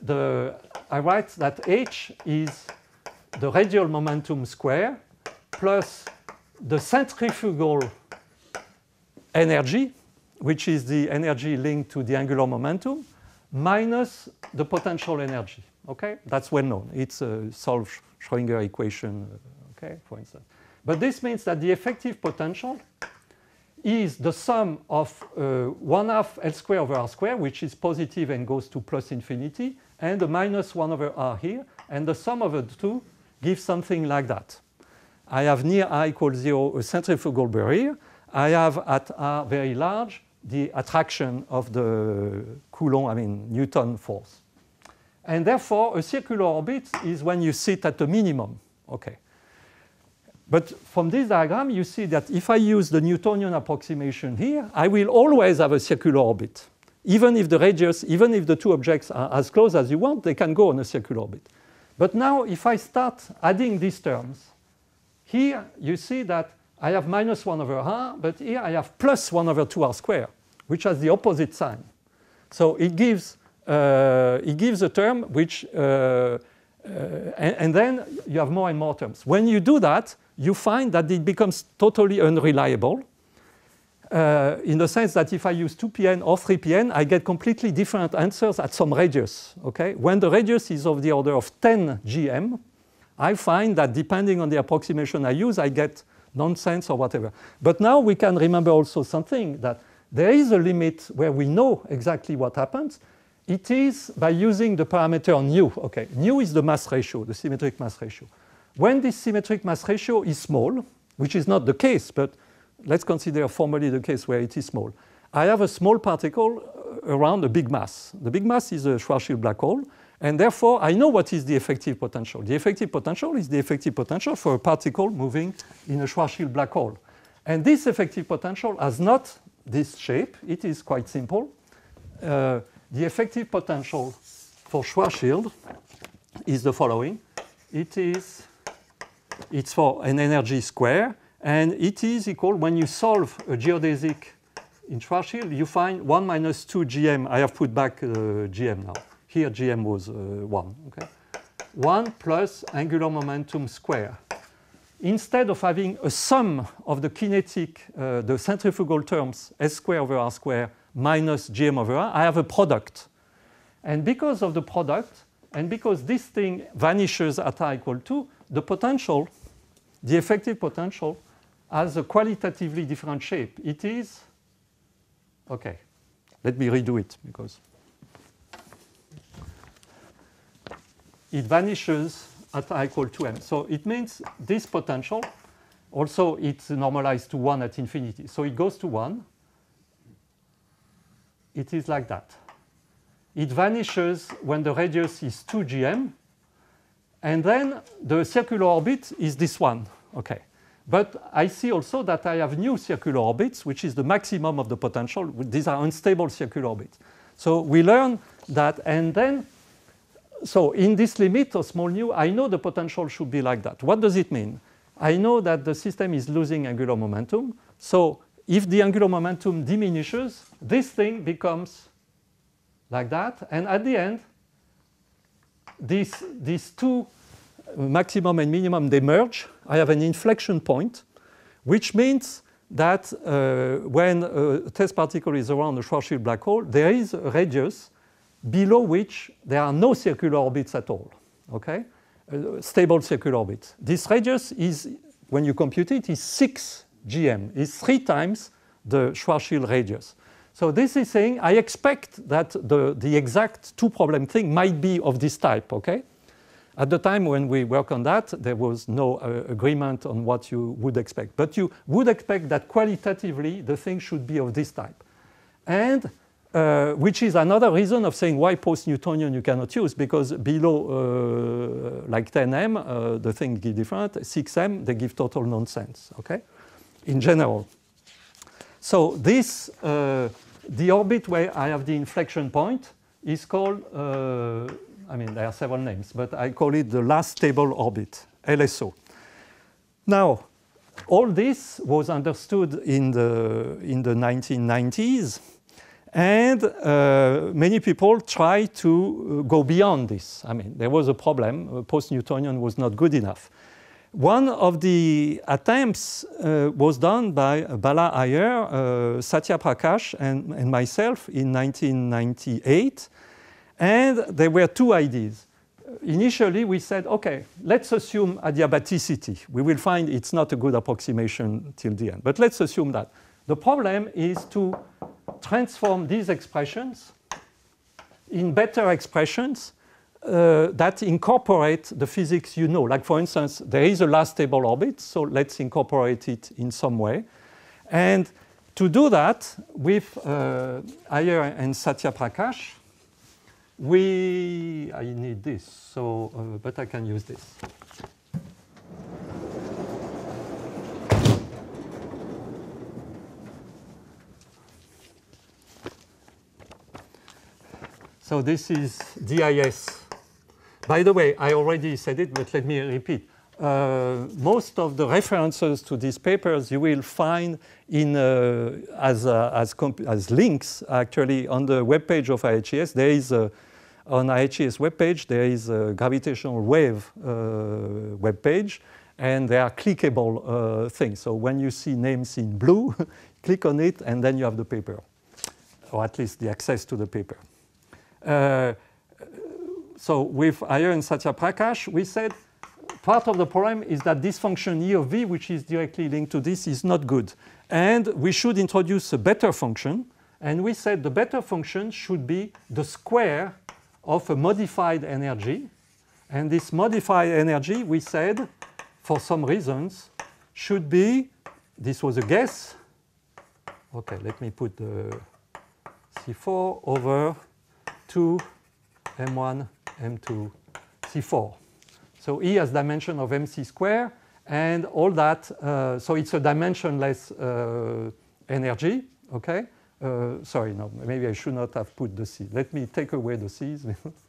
H is the radial momentum square plus the centrifugal energy, which is the energy linked to the angular momentum, minus the potential energy. Okay, that's well known. It's a solved Schrödinger equation, okay, for instance. But this means that the effective potential is the sum of 1/2 L square over r square, which is positive and goes to plus infinity, and the minus 1 over r here, and the sum of the two gives something like that. I have near r equals 0 a centrifugal barrier. I have at r very large the attraction of the Newton force. And therefore, a circular orbit is when you sit at the minimum. Okay. But from this diagram, you see that if I use the Newtonian approximation here, I will always have a circular orbit. Even if the radius, even if the two objects are as close as you want, they can go on a circular orbit. But now, if I start adding these terms, here you see that I have minus 1 over r, but here I have plus 1 over 2r squared, which has the opposite sign. So it gives a term which, and then you have more and more terms. When you do that, you find that it becomes totally unreliable in the sense that if I use 2pn or 3pn, I get completely different answers at some radius. Okay? When the radius is of the order of 10 gm, I find that depending on the approximation I use, I get nonsense or whatever. But now we can remember also something, that there is a limit where we know exactly what happens. It is by using the parameter nu. Okay, nu is the mass ratio, the symmetric mass ratio. When this symmetric mass ratio is small, which is not the case, but let's consider formally the case where it is small, I have a small particle around a big mass. The big mass is a Schwarzschild black hole, and therefore I know what is the effective potential. The effective potential is the effective potential for a particle moving in a Schwarzschild black hole. And this effective potential has not this shape. It is quite simple. The effective potential for Schwarzschild is the following. It's for an energy square, and it is equal, when you solve a geodesic in Schwarzschild, you find 1 minus 2 gm. I have put back gm now. Here gm was 1. Okay? 1 plus angular momentum square. Instead of having a sum of the kinetic, the centrifugal terms, s square over r square minus gm over r, I have a product. And because of the product, and because this thing vanishes at r equal 2, the potential, the effective potential, has a qualitatively different shape. It is, okay, let me redo it because it vanishes at I equal to m. So it means this potential, also it's normalized to 1 at infinity. So it goes to 1. It is like that. It vanishes when the radius is 2 gm. And then the circular orbit is this one. Okay. But I see also that I have new circular orbits, which is the maximum of the potential. These are unstable circular orbits. So we learn that, and then, so in this limit of small nu, I know the potential should be like that. What does it mean? I know that the system is losing angular momentum. So if the angular momentum diminishes, this thing becomes like that. And at the end, these two maximum and minimum, they merge. I have an inflection point, which means that when a test particle is around a Schwarzschild black hole, there is a radius below which there are no circular orbits at all, okay? Stable circular orbits. This radius is, when you compute it, is 6 gm, is 3 times the Schwarzschild radius. So this is saying I expect that the exact two-problem thing might be of this type, okay? At the time when we work on that, there was no agreement on what you would expect. But you would expect that qualitatively the thing should be of this type. And which is another reason of saying why post-Newtonian you cannot use, because below like 10m, the thing is different. 6m, they give total nonsense, okay? In general. So this, the orbit where I have the inflection point is called, I mean, there are several names, but I call it the last stable orbit, LSO. Now, all this was understood in the 1990s, and many people try to go beyond this. I mean, there was a problem. Post-Newtonian was not good enough. One of the attempts was done by Bala Iyer, Satya Prakash, and myself in 1998. And there were two ideas. Initially, we said, OK, let's assume adiabaticity. We will find it's not a good approximation till the end. But let's assume that. The problem is to transform these expressions in better expressions that incorporate the physics you know. Like, for instance, there is a last stable orbit, so let's incorporate it in some way. And to do that, with Iyer and Satya Prakash, I need this, so, but I can use this. So this is DIS. By the way, I already said it, but let me repeat. Most of the references to these papers you will find in, as links, actually, on the webpage of IHES. There is on IHES webpage, there is a gravitational wave webpage, and there are clickable things. So when you see names in blue, click on it, and then you have the paper, or at least the access to the paper. So with Iyer and Satya Prakash, we said part of the problem is that this function E of V, which is directly linked to this, is not good. And we should introduce a better function. And we said the better function should be the square of a modified energy. And this modified energy, we said, for some reasons, should be, this was a guess. OK, let me put the C4 over 2 M1, M2, C4. So E has dimension of MC square, and all that. So it's a dimensionless energy. OK? Sorry, no, maybe I should not have put the C. Let me take away the C's.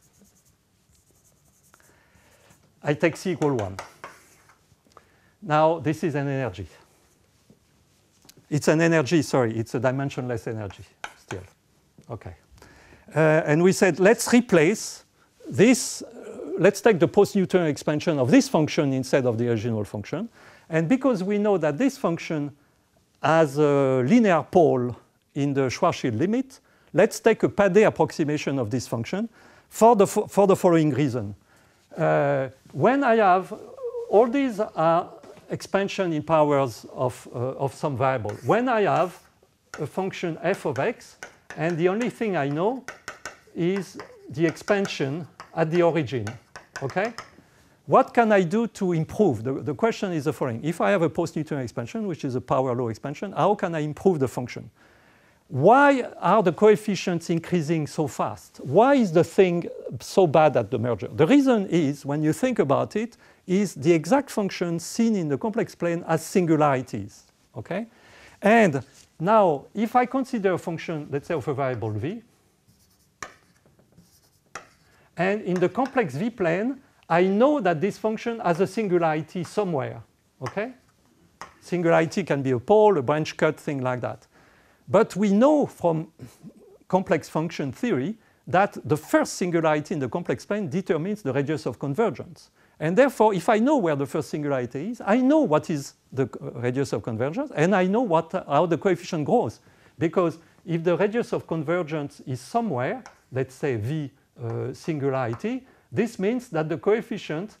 I take C equal 1. Now, this is an energy. It's an energy, sorry, it's a dimensionless energy still. OK. And we said, let's replace this. Let's take the post-Newtonian expansion of this function instead of the original function. And because we know that this function has a linear pole in the Schwarzschild limit, let's take a Padé approximation of this function for the following reason. When I have, all these are expansion in powers of some variable. When I have a function f of x, and the only thing I know is the expansion at the origin, okay? what can I do to improve? The question is the following. If I have a post-Newtonian expansion, which is a power law expansion, how can I improve the function? Why are the coefficients increasing so fast? Why is the thing so bad at the merger? The reason is, when you think about it, is the exact function seen in the complex plane as singularities. Okay? And now, if I consider a function, let's say, of a variable v, and in the complex v plane, I know that this function has a singularity somewhere. Okay? Singularity can be a pole, a branch cut, thing like that. But we know from complex function theory that the first singularity in the complex plane determines the radius of convergence. And therefore, if I know where the first singularity is, I know what is the radius of convergence, and I know how the coefficient grows. Because if the radius of convergence is somewhere, let's say v singularity, this means that the coefficient,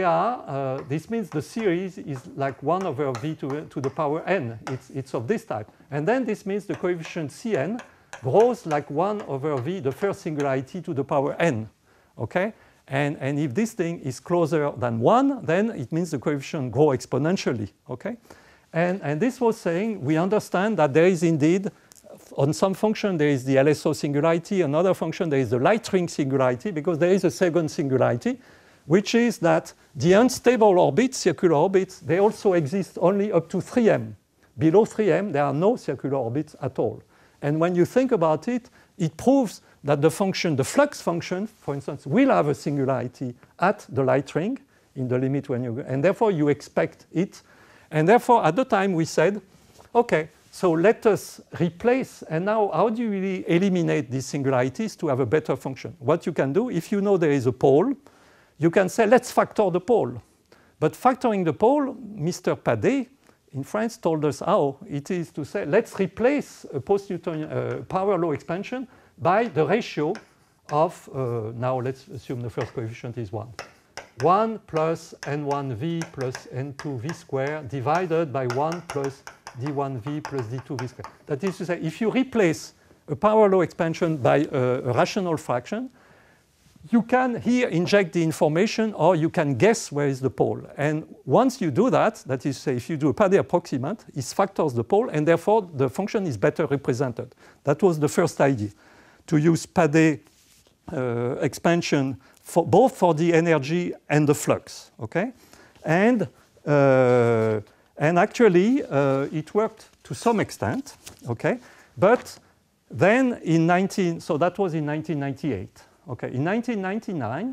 this means the series is like 1 over v to the power n. It's of this type. And then this means the coefficient Cn grows like 1 over v, the first singularity, to the power n. Okay? And if this thing is closer than 1, then it means the coefficient grows exponentially. Okay? And this was saying we understand that there is indeed, on some function, there is the LSO singularity. Another function, there is the light ring singularity, because there is a second singularity, which is that the unstable orbits, circular orbits, they also exist only up to 3m. Below 3m, there are no circular orbits at all. And when you think about it, it proves that the function, the flux function, for instance, will have a singularity at the light ring in the limit when you, and therefore you expect it. And therefore, at the time, we said, okay, so let us replace, and now how do you really eliminate these singularities to have a better function? What you can do, if you know there is a pole, you can say, let's factor the pole. But factoring the pole, Mr. Padet in France told us how it is to say, let's replace a post-Newtonian power law expansion by the ratio of, now let's assume the first coefficient is 1. 1 plus n1v plus n2v squared divided by 1 plus d1v plus d2v squared. That is to say, if you replace a power law expansion by a rational fraction, you can here inject the information, or you can guess where is the pole. And once you do that, that is to say, if you do a Padet approximant, it factors the pole, and therefore the function is better represented. That was the first idea, to use Padet expansion for both for the energy and the flux. Okay, and actually it worked to some extent. Okay, but then so that was in 1998. Okay, in 1999,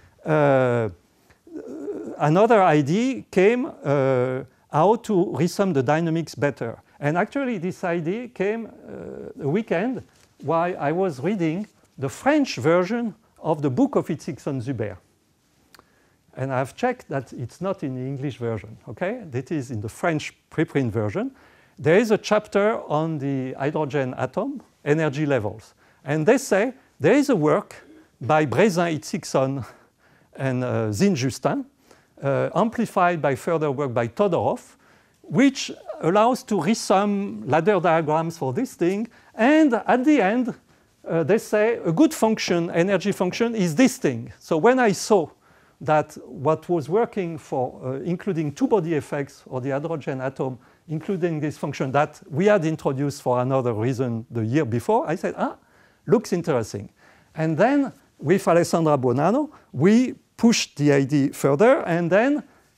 another idea came how to resum the dynamics better. And actually, this idea came a weekend while I was reading the French version of the book of Itzigson-Zuber. And I've checked that it's not in the English version. Okay, that is in the French preprint version. There is a chapter on the hydrogen atom energy levels, and they say there is a work by Brezin, Itzigson, and Zin-Justin, amplified by further work by Todorov, which allows to resum ladder diagrams for this thing. And at the end, they say a good function, energy function, is this thing. So when I saw that what was working for including two-body effects or the hydrogen atom, including this function that we had introduced for another reason the year before, I said, looks interesting. And then with Alessandra Buonanno, we pushed the idea further, and then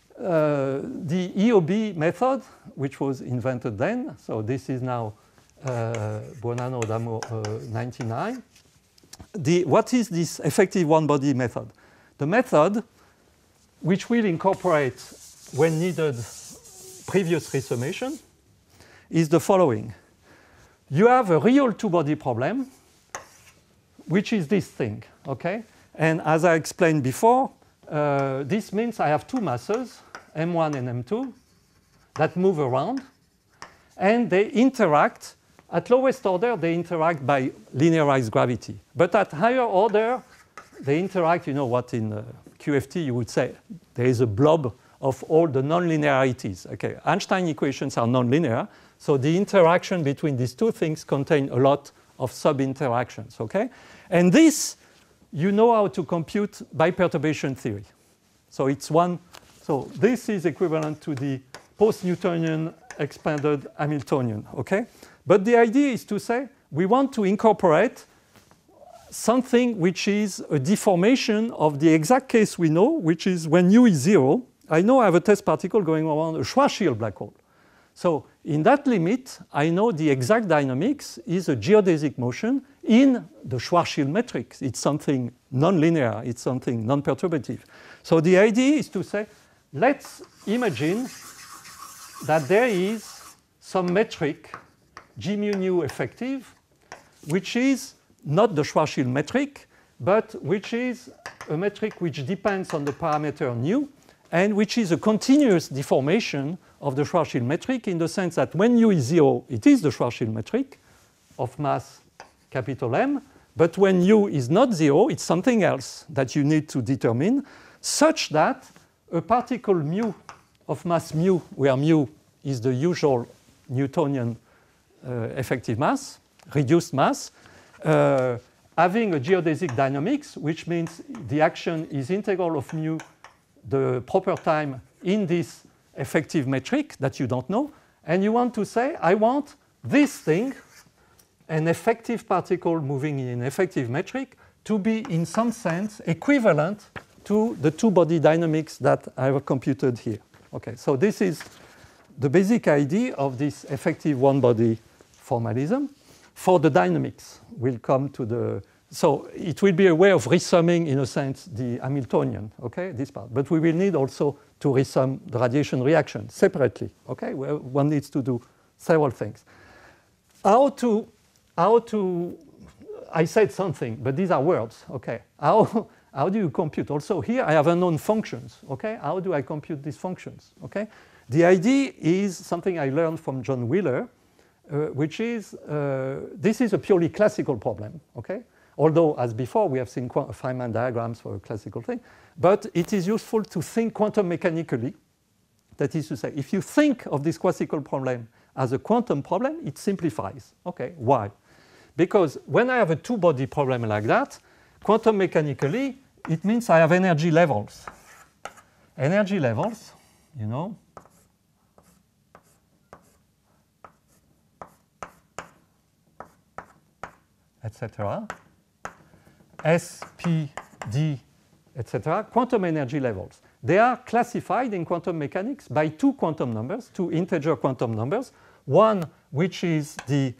the EOB method, which was invented then, so this is now Buonanno, Damour, 99. What is this effective one-body method? The method, which will incorporate, when needed, previous resummation, is the following. You have a real two-body problem, which is this thing, okay? And as I explained before, this means I have two masses, m1 and m2, that move around, and they interact. At lowest order, they interact by linearized gravity. But at higher order, they interact, you know what in QFT you would say, there is a blob of all the nonlinearities. Okay, Einstein equations are nonlinear, so the interaction between these two things contain a lot of sub-interactions, okay? And this, you know how to compute by perturbation theory. So it's one. So this is equivalent to the post-Newtonian expanded Hamiltonian, okay? But the idea is to say we want to incorporate something which is a deformation of the exact case we know, which is when u is 0, I know I have a test particle going around a Schwarzschild black hole. So in that limit, I know the exact dynamics is a geodesic motion in the Schwarzschild metric. It's something non-linear. It's something non-perturbative. So the idea is to say, let's imagine that there is some metric, G mu nu effective, which is not the Schwarzschild metric, but which is a metric which depends on the parameter nu, and which is a continuous deformation of the Schwarzschild metric in the sense that when u is 0, it is the Schwarzschild metric of mass capital M, but when u is not 0, it's something else that you need to determine, such that a particle mu of mass mu, where mu is the usual Newtonian effective mass, reduced mass, having a geodesic dynamics, which means the action is integral of mu the proper time in this effective metric that you don't know, and you want to say, I want this thing, an effective particle moving in effective metric, to be in some sense equivalent to the two-body dynamics that I have computed here. Okay, so this is the basic idea of this effective one-body formalism. For the dynamics, we'll come to the... So it will be a way of resumming, in a sense, the Hamiltonian, okay, this part. But we will need also to resum the radiation reaction separately, okay? Well, one needs to do several things. How to, I said something, but these are words, okay? How do you compute? Also here I have unknown functions, okay? How do I compute these functions, okay? The idea is something I learned from John Wheeler, which is, this is a purely classical problem, okay? Although, as before, we have seen Feynman diagrams for a classical thing. But it is useful to think quantum mechanically. That is to say, if you think of this classical problem as a quantum problem, it simplifies. Okay, why? Because when I have a two-body problem like that, quantum mechanically, it means I have energy levels. Energy levels, you know, etc. S, P, D, etc., quantum energy levels. They are classified in quantum mechanics by two quantum numbers, two integer quantum numbers. One, which is the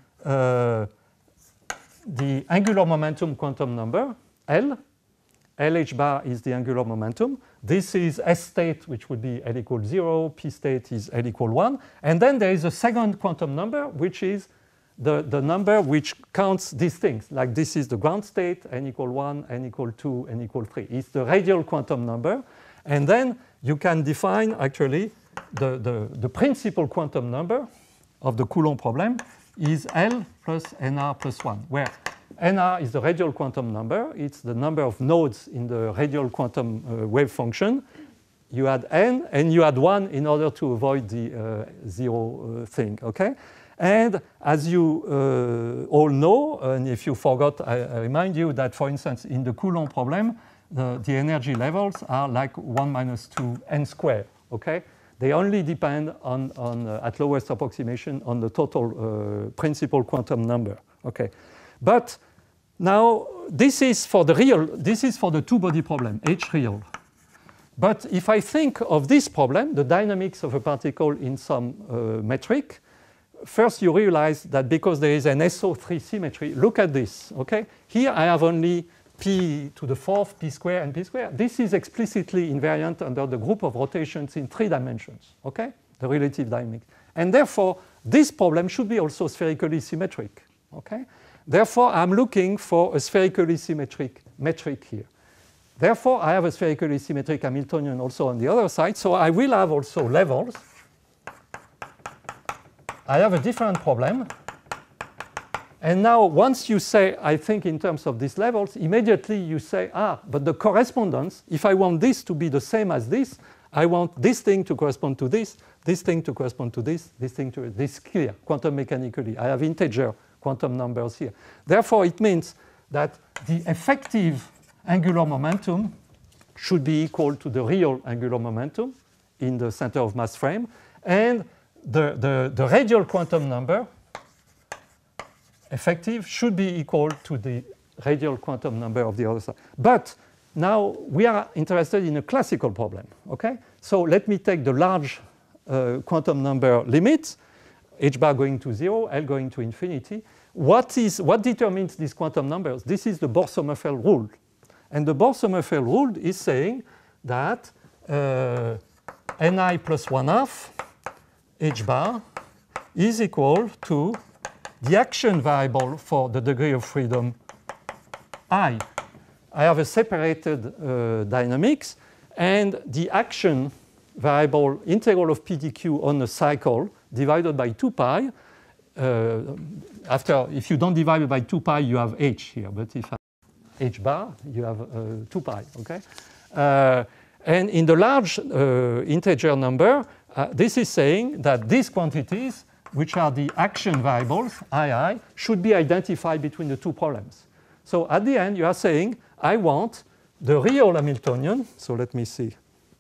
angular momentum quantum number, L. LH bar is the angular momentum. This is S state, which would be L equals 0. P state is L equals 1. And then there is a second quantum number, which is the number which counts these things, like this is the ground state, n equal 1, n equal 2, n equal 3. It's the radial quantum number. And then you can define, actually, the principal quantum number of the Coulomb problem is L plus nr plus 1, where nr is the radial quantum number. It's the number of nodes in the radial quantum wave function. You add n, and you add 1 in order to avoid the 0 thing, okay? And as you all know, and if you forgot, I remind you that, for instance, in the Coulomb problem, the energy levels are like 1 minus 2 n squared, okay? They only depend on at lowest approximation, on the total principal quantum number, okay? But now, this is for the real, this is for the two-body problem, H real. But if I think of this problem, the dynamics of a particle in some metric, first you realize that because there is an SO3 symmetry, look at this, okay? Here I have only p to the fourth, p squared, and p squared. This is explicitly invariant under the group of rotations in 3 dimensions, okay? The relative dynamics. And therefore, this problem should be also spherically symmetric, okay? Therefore, I'm looking for a spherically symmetric metric here. Therefore, I have a spherically symmetric Hamiltonian also on the other side, so I will have also levels. I have a different problem. And now, once you say, I think in terms of these levels, immediately you say, but the correspondence, if I want this to be the same as this, I want this thing to correspond to this thing to correspond to this thing to this clear, quantum mechanically. I have integer quantum numbers here. Therefore, it means that the effective angular momentum should be equal to the real angular momentum in the center of mass frame, and the radial quantum number effective should be equal to the radial quantum number of the other side. But now we are interested in a classical problem, okay? So let me take the large quantum number limits, h bar going to 0, L going to infinity. What determines these quantum numbers? This is the Bohr-Sommerfeld rule. And the Bohr-Sommerfeld rule is saying that Ni plus 1/2 h bar is equal to the action variable for the degree of freedom I. I have a separated dynamics, and the action variable integral of PdQ on a cycle divided by 2 pi. If you don't divide it by 2 pi, you have h here. But if I have h bar, you have 2 pi. Okay. And in the large integer number, this is saying that these quantities, which are the action variables, II, should be identified between the two problems. So at the end, you are saying, I want the real Hamiltonian, so let me see,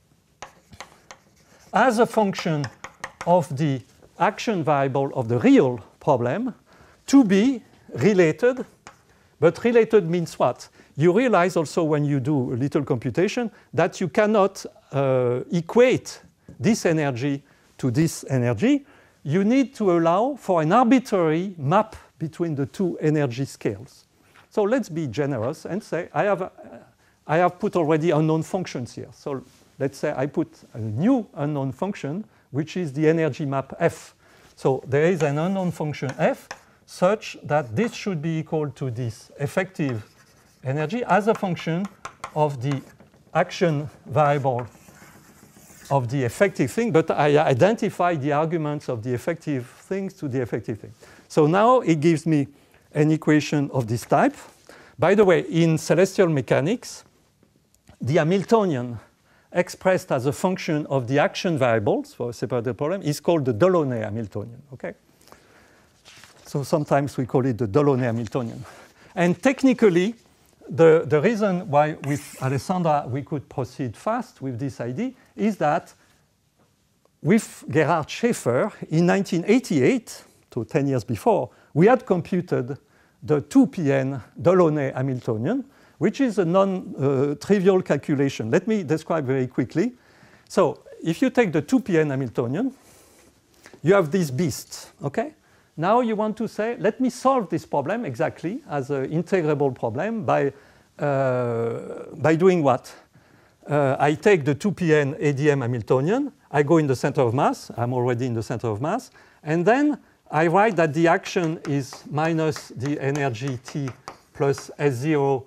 as a function of the action variable of the real problem to be related. But related means what? You realize also when you do a little computation that you cannot equate this energy to this energy. You need to allow for an arbitrary map between the two energy scales. So let's be generous and say I have put already unknown functions here. So let's say I put a new unknown function, which is the energy map F. So there is an unknown function F such that this should be equal to this effective energy as a function of the action variable of the effective thing, but I identify the arguments of the effective things to the effective thing. So now it gives me an equation of this type. By the way, in celestial mechanics, the Hamiltonian expressed as a function of the action variables for a separated problem is called the Delaunay Hamiltonian. Okay? So sometimes we call it the Delaunay Hamiltonian. And technically, the reason why with Alessandra we could proceed fast with this idea is that with Gerhard Schaefer in 1988, so 10 years before, we had computed the 2pn Delaunay Hamiltonian, which is a non-trivial calculation. Let me describe very quickly. So if you take the 2pn Hamiltonian, you have this beast, okay? Now you want to say, let me solve this problem exactly as an integrable problem by doing what? I take the 2pn ADM Hamiltonian, I go in the center of mass, I'm already in the center of mass, and then I write that the action is minus the energy T plus S0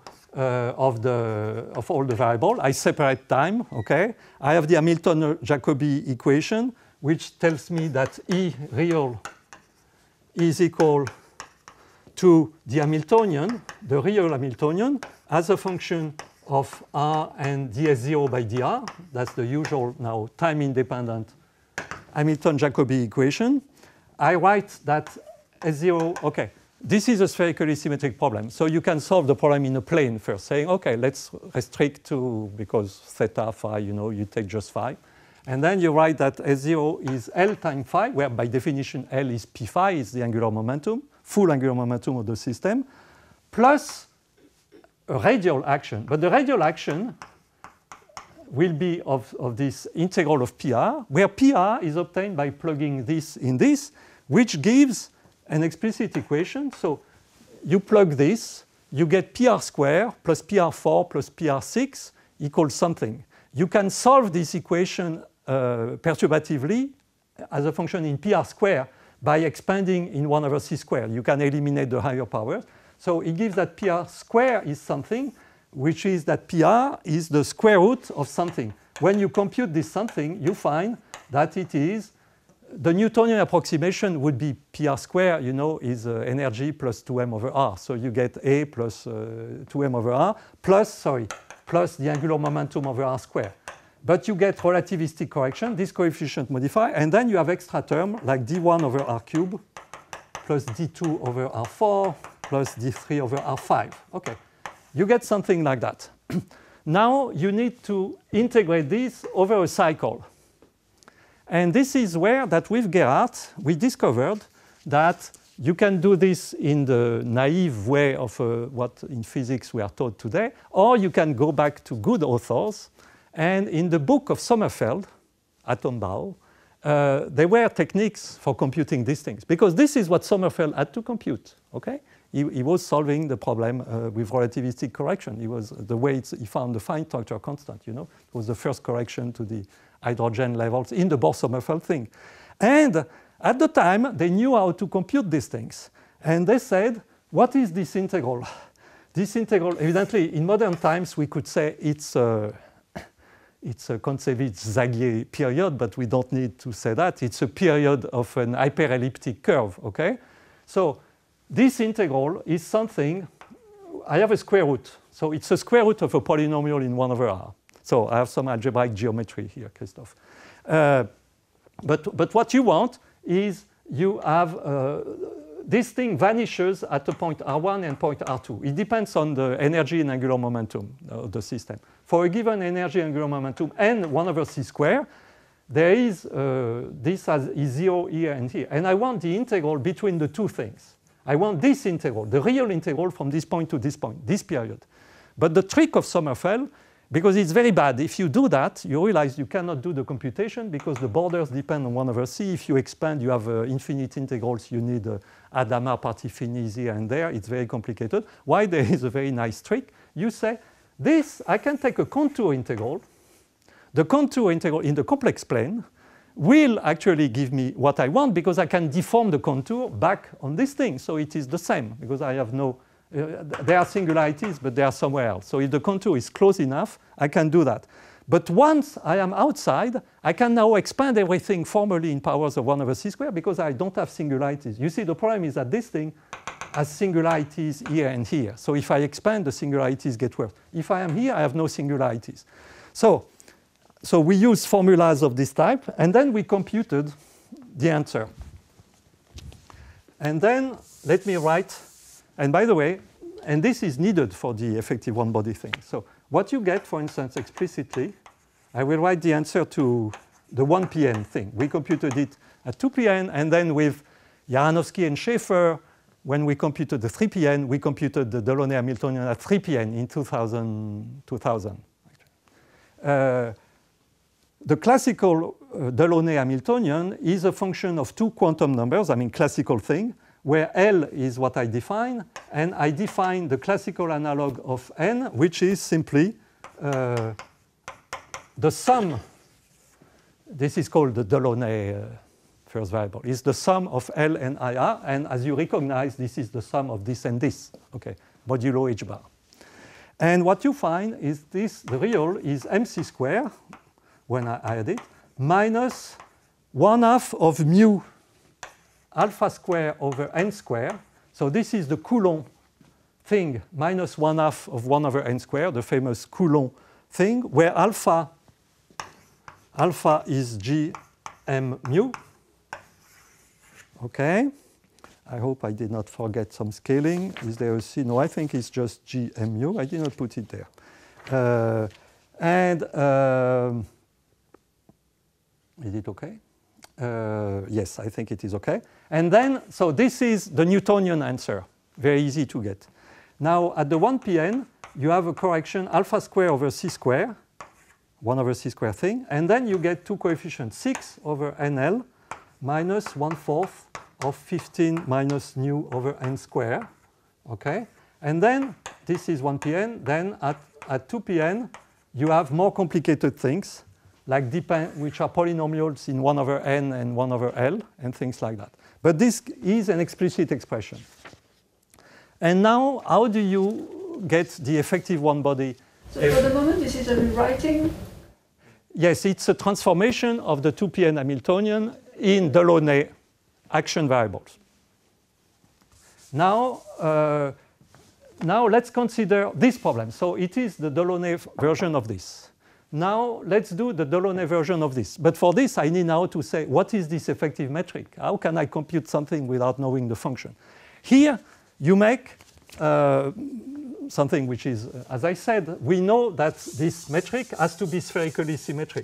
of all the variables. I separate time, okay? I have the Hamilton-Jacobi equation, which tells me that E real is equal to the Hamiltonian, the real Hamiltonian, as a function of R and ds0 by dr. That's the usual now time-independent Hamilton-Jacobi equation. I write that S0, okay, this is a spherically symmetric problem. So you can solve the problem in a plane first, saying, okay, let's restrict to, because theta, phi, you know, you take just phi. And then you write that S0 is L times phi, where by definition L is P phi, is the angular momentum, full angular momentum of the system, plus a radial action. But the radial action will be of this integral of PR, where PR is obtained by plugging this in this, which gives an explicit equation. So you plug this, you get PR square plus PR4 plus PR6 equals something. You can solve this equation perturbatively as a function in PR square by expanding in 1 over c squared. You can eliminate the higher powers. So it gives that PR square is something, which is that PR is the square root of something. When you compute this something, you find that it is the Newtonian approximation would be PR square, you know, is energy plus 2m over r. So you get A plus 2m over r plus the angular momentum over r squared. But you get relativistic correction, this coefficient modify, and then you have extra term like d1 over r cubed plus d2 over r4 plus d3 over r5. Okay, you get something like that. Now you need to integrate this over a cycle. And this is where that with Gerhardt we discovered that you can do this in the naive way of what in physics we are taught today, or you can go back to good authors. And in the book of Sommerfeld, Atombau, there were techniques for computing these things, because this is what Sommerfeld had to compute. Okay, he was solving the problem with relativistic correction. He was the way he found the fine structure constant. You know, it was the first correction to the hydrogen levels in the Bohr-Sommerfeld thing, and at the time, they knew how to compute these things. And they said, what is this integral? This integral, evidently, in modern times, we could say it's a Kontsevich-Zagier period, but we don't need to say that. It's a period of an hyperelliptic curve, okay? So this integral is something, I have a square root. So it's a square root of a polynomial in 1 over r. So I have some algebraic geometry here, Christophe. But what you want is you have this thing vanishes at a point r1 and point r2. It depends on the energy and angular momentum of the system. For a given energy and angular momentum n 1 over c squared, there is this is 0 here and here. And I want the integral between the two things. I want this integral, the real integral from this point to this point, this period. But the trick of Sommerfeld, because it's very bad. If you do that, you realize you cannot do the computation because the borders depend on 1 over c. If you expand, you have infinite integrals. You need Damour partifinies here and there. It's very complicated. Why? There is a very nice trick. You say, this, I can take a contour integral. The contour integral in the complex plane will actually give me what I want because I can deform the contour back on this thing. So it is the same because I have no... there are singularities, but they are somewhere else. So if the contour is close enough, I can do that. But once I am outside, I can now expand everything formally in powers of 1 over c squared because I don't have singularities. You see, the problem is that this thing has singularities here and here. So if I expand, the singularities get worse. If I am here, I have no singularities. So we use formulas of this type, and then we computed the answer. And then let me write. And by the way, and this is needed for the effective one-body thing. So what you get, for instance, explicitly, I will write the answer to the 1pn thing. We computed it at 2pn, and then with Jaranowski and Schaefer, when we computed the 3pn, we computed the Delaunay-Hamiltonian at 3pn in 2000. The classical Delaunay-Hamiltonian is a function of two quantum numbers, I mean classical thing, where L is what I define, and I define the classical analog of N, which is simply the sum. This is called the Delaunay first variable. It's the sum of L and IR, and as you recognize, this is the sum of this and this, okay, modulo h bar. And what you find is this, the real is mc squared, when I add it, minus 1/2 of mu alpha square over n square. So this is the Coulomb thing, minus 1/2 of 1 over n square, the famous Coulomb thing, where alpha is gm mu. Okay. I hope I did not forget some scaling. Is there a C? No, I think it's just gm mu. I did not put it there. Is it okay? Yes, I think it is okay. And then, so this is the Newtonian answer, very easy to get. Now, at the 1pn, you have a correction alpha square over c square, 1 over c square thing, and then you get two coefficients, 6 over nl minus 1/4 of 15 minus nu over n square, okay? And then, this is 1pn, then at 2pn, you have more complicated things, like which are polynomials in 1 over n and 1 over l, and things like that. But this is an explicit expression. And now, how do you get the effective one-body? So for the moment, this is a rewriting? Yes, it's a transformation of the 2pn Hamiltonian in Delaunay action variables. Now, let's consider this problem. So it is the Delaunay version of this. Now, let's do the Delaunay version of this. But for this, I need now to say, what is this effective metric? How can I compute something without knowing the function? Here, you make something which is, as I said, we know that this metric has to be spherically symmetric.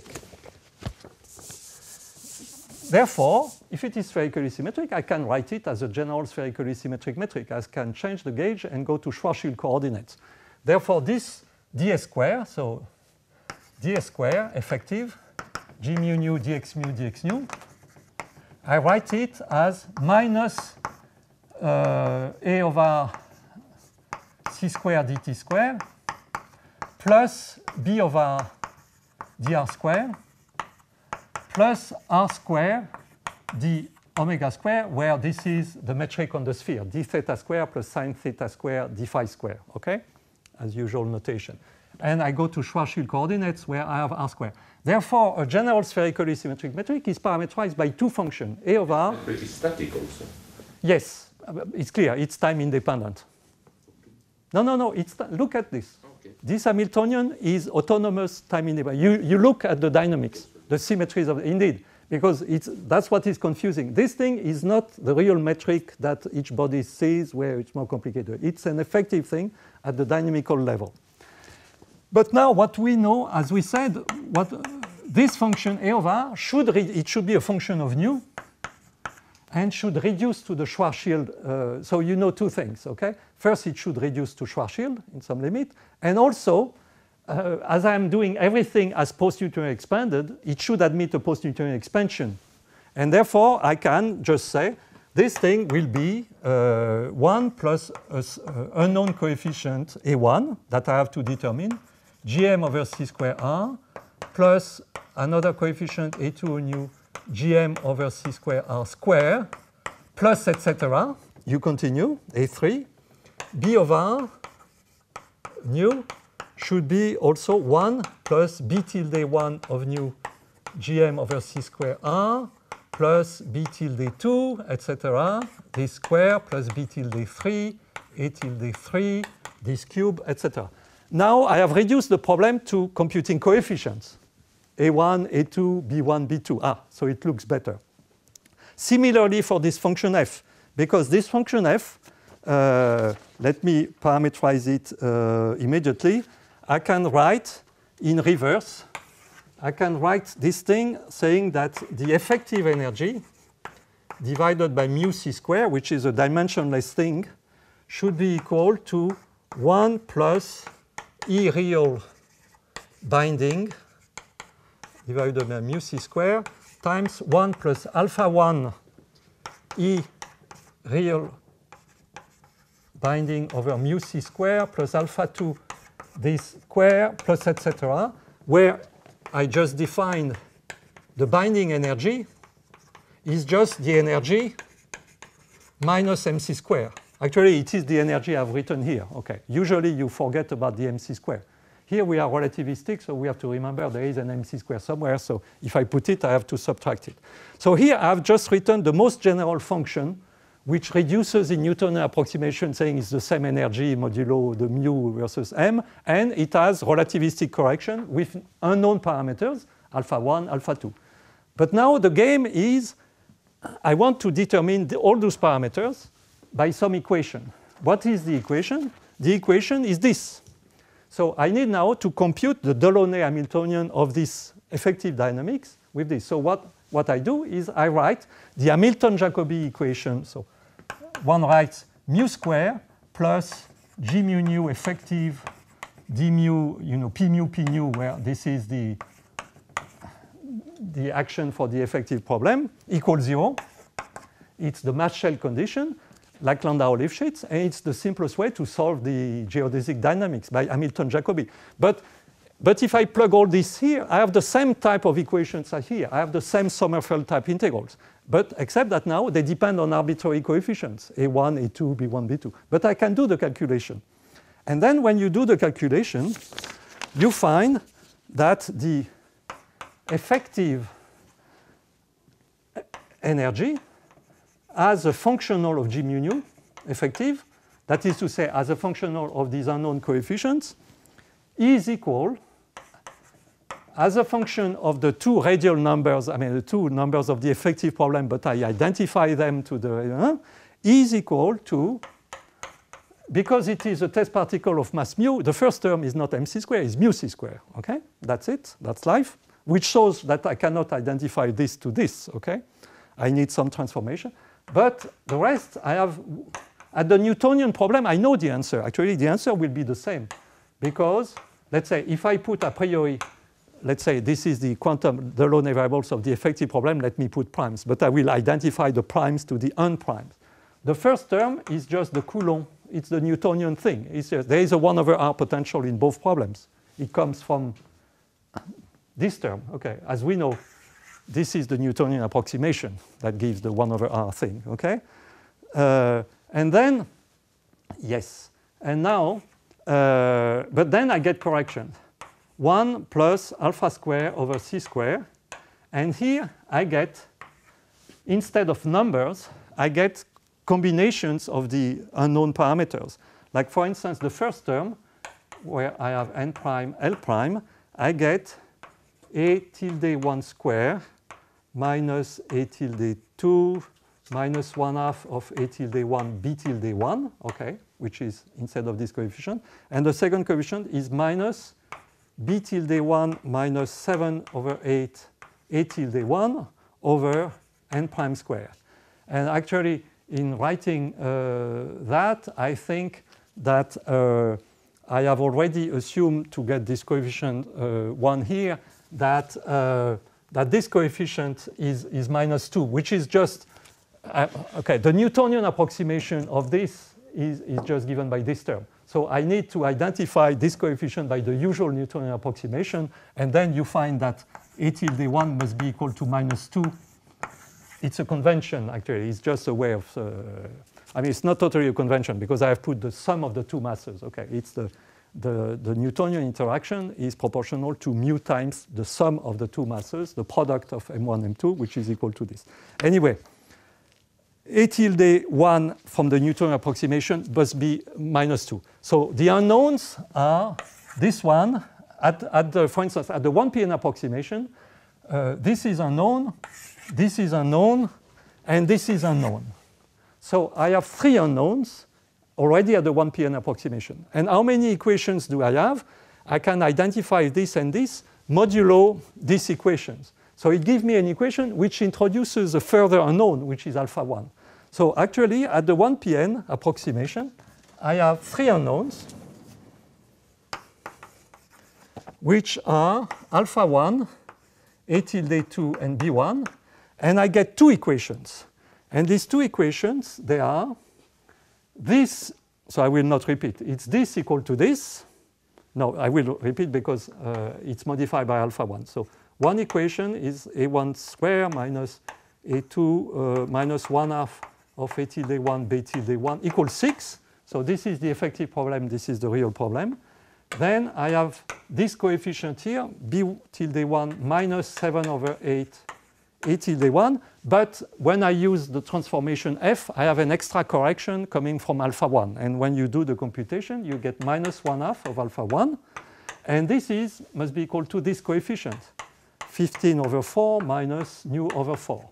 Therefore, if it is spherically symmetric, I can write it as a general spherically symmetric metric. I can change the gauge and go to Schwarzschild coordinates. Therefore, this ds square, so ds square effective, g mu nu dx nu, I write it as minus a over c square dt square plus b over dr square plus r square d omega square, where this is the metric on the sphere, d theta square plus sine theta square d phi square, okay? As usual notation. And I go to Schwarzschild coordinates where I have r square. Therefore, a general spherically symmetric metric is parameterized by two functions, a over... But it's static also. Yes, it's clear, it's time independent. No, look at this. Okay. This Hamiltonian is autonomous time independent. You look at the dynamics, the symmetries of, indeed, because that's what is confusing. This thing is not the real metric that each body sees where it's more complicated. It's an effective thing at the dynamical level. But now what we know, as we said, what this function a over r should be a function of nu and should reduce to the Schwarzschild. So you know two things, okay? First, it should reduce to Schwarzschild in some limit. And also, as I am doing everything as post-Newtonian expanded, it should admit a post-Newtonian expansion. And therefore, I can just say this thing will be 1 plus an unknown coefficient a1 that I have to determine, gm over c square r, plus another coefficient a2 nu gm over c square r square, plus etc. You continue, a3. b over nu should be also 1 plus b tilde 1 of nu gm over c square r, plus b tilde 2, etc. this square, plus b tilde 3, a tilde 3, this cube, etc. Now I have reduced the problem to computing coefficients, a1, a2, b1, b2. So it looks better. Similarly for this function f, because this function f, let me parameterize it immediately. I can write in reverse. I can write this thing saying that the effective energy divided by mu c square, which is a dimensionless thing, should be equal to 1 plus E real binding divided by mu c square times 1 plus alpha 1 E real binding over mu c square plus alpha 2 this square plus etc. where I just defined the binding energy is just the energy minus mc square. Actually, it is the energy I've written here. Okay. Usually you forget about the mc square. Here we are relativistic, so we have to remember there is an mc square somewhere. So if I put it, I have to subtract it. So here I've just written the most general function, which reduces in Newtonian approximation, saying it's the same energy modulo the mu versus m, and it has relativistic correction with unknown parameters, alpha 1, alpha 2. But now the game is, I want to determine all those parameters by some equation. What is the equation? The equation is this. So I need now to compute the Delaunay Hamiltonian of this effective dynamics with this. So what I do is I write the Hamilton-Jacobi equation. So one writes mu square plus g mu nu effective d mu, p nu, where this is the action for the effective problem, equals 0. It's the mass shell condition, like Landau-Lifshitz, and it's the simplest way to solve the geodesic dynamics by Hamilton-Jacobi. But if I plug all this here, I have the same type of equations as here. I have the same Sommerfeld type integrals. But except that now they depend on arbitrary coefficients, a1, a2, b1, b2. But I can do the calculation. And then when you do the calculation, you find that the effective energy as a functional of g mu nu, effective, that is to say as a functional of these unknown coefficients, is equal, as a function of the two radial numbers, I mean the two numbers of the effective problem, but I identify them to the, is equal to because it is a test particle of mass mu, the first term is not mc squared, it's mu c squared. Okay, that's it. That's life. Which shows that I cannot identify this to this. Okay, I need some transformation. But the rest, I have at the Newtonian problem. I know the answer. Actually, the answer will be the same, because let's say if I put a priori, let's say this is the quantum, the low variables of the effective problem. Let me put primes, but I will identify the primes to the unprimes. The first term is just the Coulomb. It's the Newtonian thing. It's just, there is a 1/r potential in both problems. It comes from this term. Okay, as we know, this is the Newtonian approximation that gives the 1/r thing. Okay, and then yes, and now, but then I get correction. 1 plus alpha square over c square, and here I get, instead of numbers, I get combinations of the unknown parameters. Like for instance, the first term, where I have n prime, l prime, I get a tilde 1 square minus a tilde 2 minus 1/2 of a tilde 1 b tilde 1, okay, which is instead of this coefficient. And the second coefficient is minus b tilde 1 minus 7 over 8 a tilde 1 over n prime squared. And actually, in writing that, I think that I have already assumed, to get this coefficient 1 here, that that this coefficient is minus 2, which is just okay. The Newtonian approximation of this is just given by this term. So I need to identify this coefficient by the usual Newtonian approximation, and then you find that a tilde 1 must be equal to minus 2. It's a convention, actually. It's just a way of, I mean, it's not totally a convention, because I have put the sum of the two masses. Okay, it's the Newtonian interaction is proportional to mu times the sum of the two masses, the product of m1, m2, which is equal to this. Anyway, a tilde 1 from the Newtonian approximation must be minus 2. So the unknowns are this one. For instance, at the 1pn approximation, this is unknown. This is unknown, and this is unknown. So I have 3 unknowns already at the 1pn approximation. And how many equations do I have? I can identify this and this modulo these equations. So it gives me an equation which introduces a further unknown, which is alpha 1. So actually, at the 1pn approximation, I have 3 unknowns, which are alpha 1, a tilde 2, and b1. And I get 2 equations. And these 2 equations, they are this. So I will not repeat. It's this equal to this. No, I will repeat because it's modified by alpha 1. So one equation is a1 square minus a2 minus 1/2 of a tilde 1 b tilde 1 equals 6. So this is the effective problem. This is the real problem. Then I have this coefficient here, b tilde 1 minus 7 over 8 a tilde 1, but when I use the transformation f, I have an extra correction coming from alpha 1. And when you do the computation, you get minus 1/2 of alpha 1. And this must be equal to this coefficient, 15 over 4 minus nu over 4.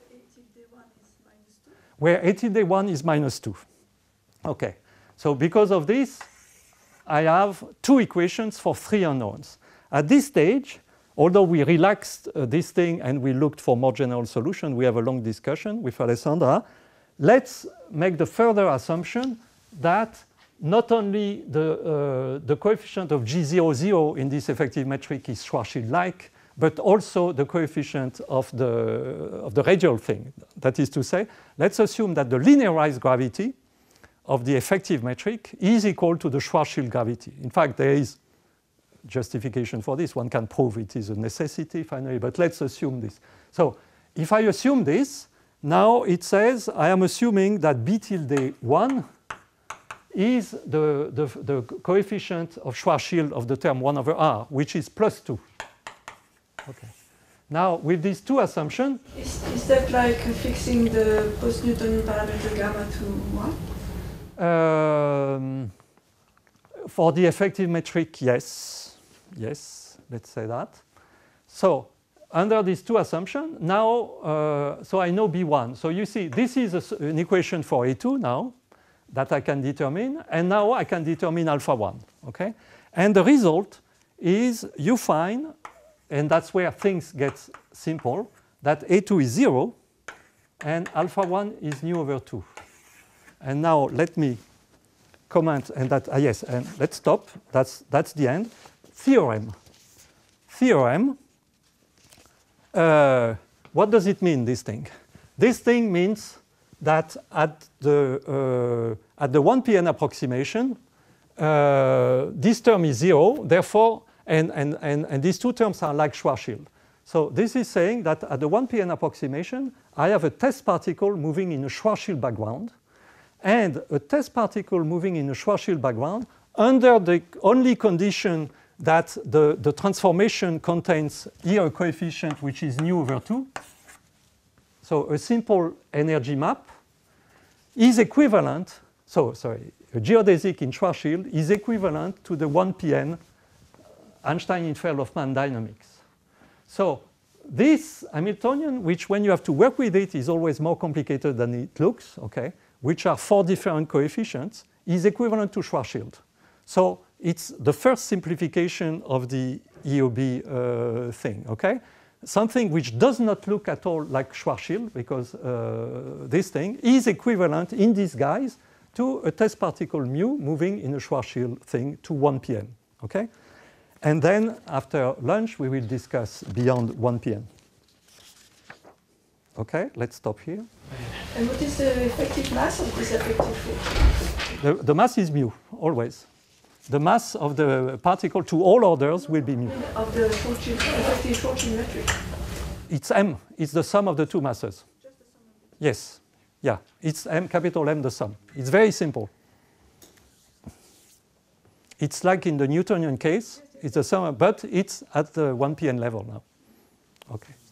Where a tilde 1 is minus 2. Okay, so because of this, I have 2 equations for 3 unknowns. At this stage, although we relaxed this thing and we looked for more general solution, we have a long discussion with Alessandra. Let's make the further assumption that not only the coefficient of G00 in this effective metric is Schwarzschild-like, but also the coefficient of the radial thing. That is to say, let's assume that the linearized gravity of the effective metric is equal to the Schwarzschild gravity. In fact, there is justification for this. One can prove it is a necessity finally, but let's assume this. So if I assume this, now it says I am assuming that b tilde 1 is the coefficient of Schwarzschild of the term 1/r, which is plus 2. Okay. Now, with these 2 assumptions... Is that like fixing the post-Newtonian parameter gamma to 1? For the effective metric, yes. Yes, let's say that. So, under these 2 assumptions, now, so I know B1. So you see, this is an equation for A2 now. that I can determine, and now I can determine alpha 1, okay? And the result is you find, and that's where things get simple, that A2 is 0, and alpha 1 is nu over 2. And now let me comment, and that, yes, and let's stop, that's the end. Theorem. What does it mean, this thing? This thing means that at the 1pn approximation, this term is 0, therefore, and these two terms are like Schwarzschild. So this is saying that at the 1pn approximation, I have a test particle moving in a Schwarzschild background, and a test particle moving in a Schwarzschild background under the only condition that the transformation contains here a coefficient which is nu over 2. So a simple energy map is equivalent, a geodesic in Schwarzschild is equivalent to the 1pn Einstein-Infer-Lofman dynamics. So this Hamiltonian, which when you have to work with it is always more complicated than it looks, okay, which are 4 different coefficients, is equivalent to Schwarzschild. So it's the first simplification of the EOB thing, okay? Something which does not look at all like Schwarzschild, because this thing is equivalent in disguise to a test particle mu moving in a Schwarzschild thing to 1pn, okay? And then after lunch, we will discuss beyond 1pn. Okay, let's stop here. And what is the effective mass of this effective force? The mass is mu, always. The mass of the particle to all orders will be mu. Of the effective Schwarzschild metric? It's m. It's the sum of the two masses. Just the sum of the two. Yes. Yeah. It's m, capital M, the sum. It's very simple. It's like in the Newtonian case. It's the sum, but it's at the 1pn level now. Okay.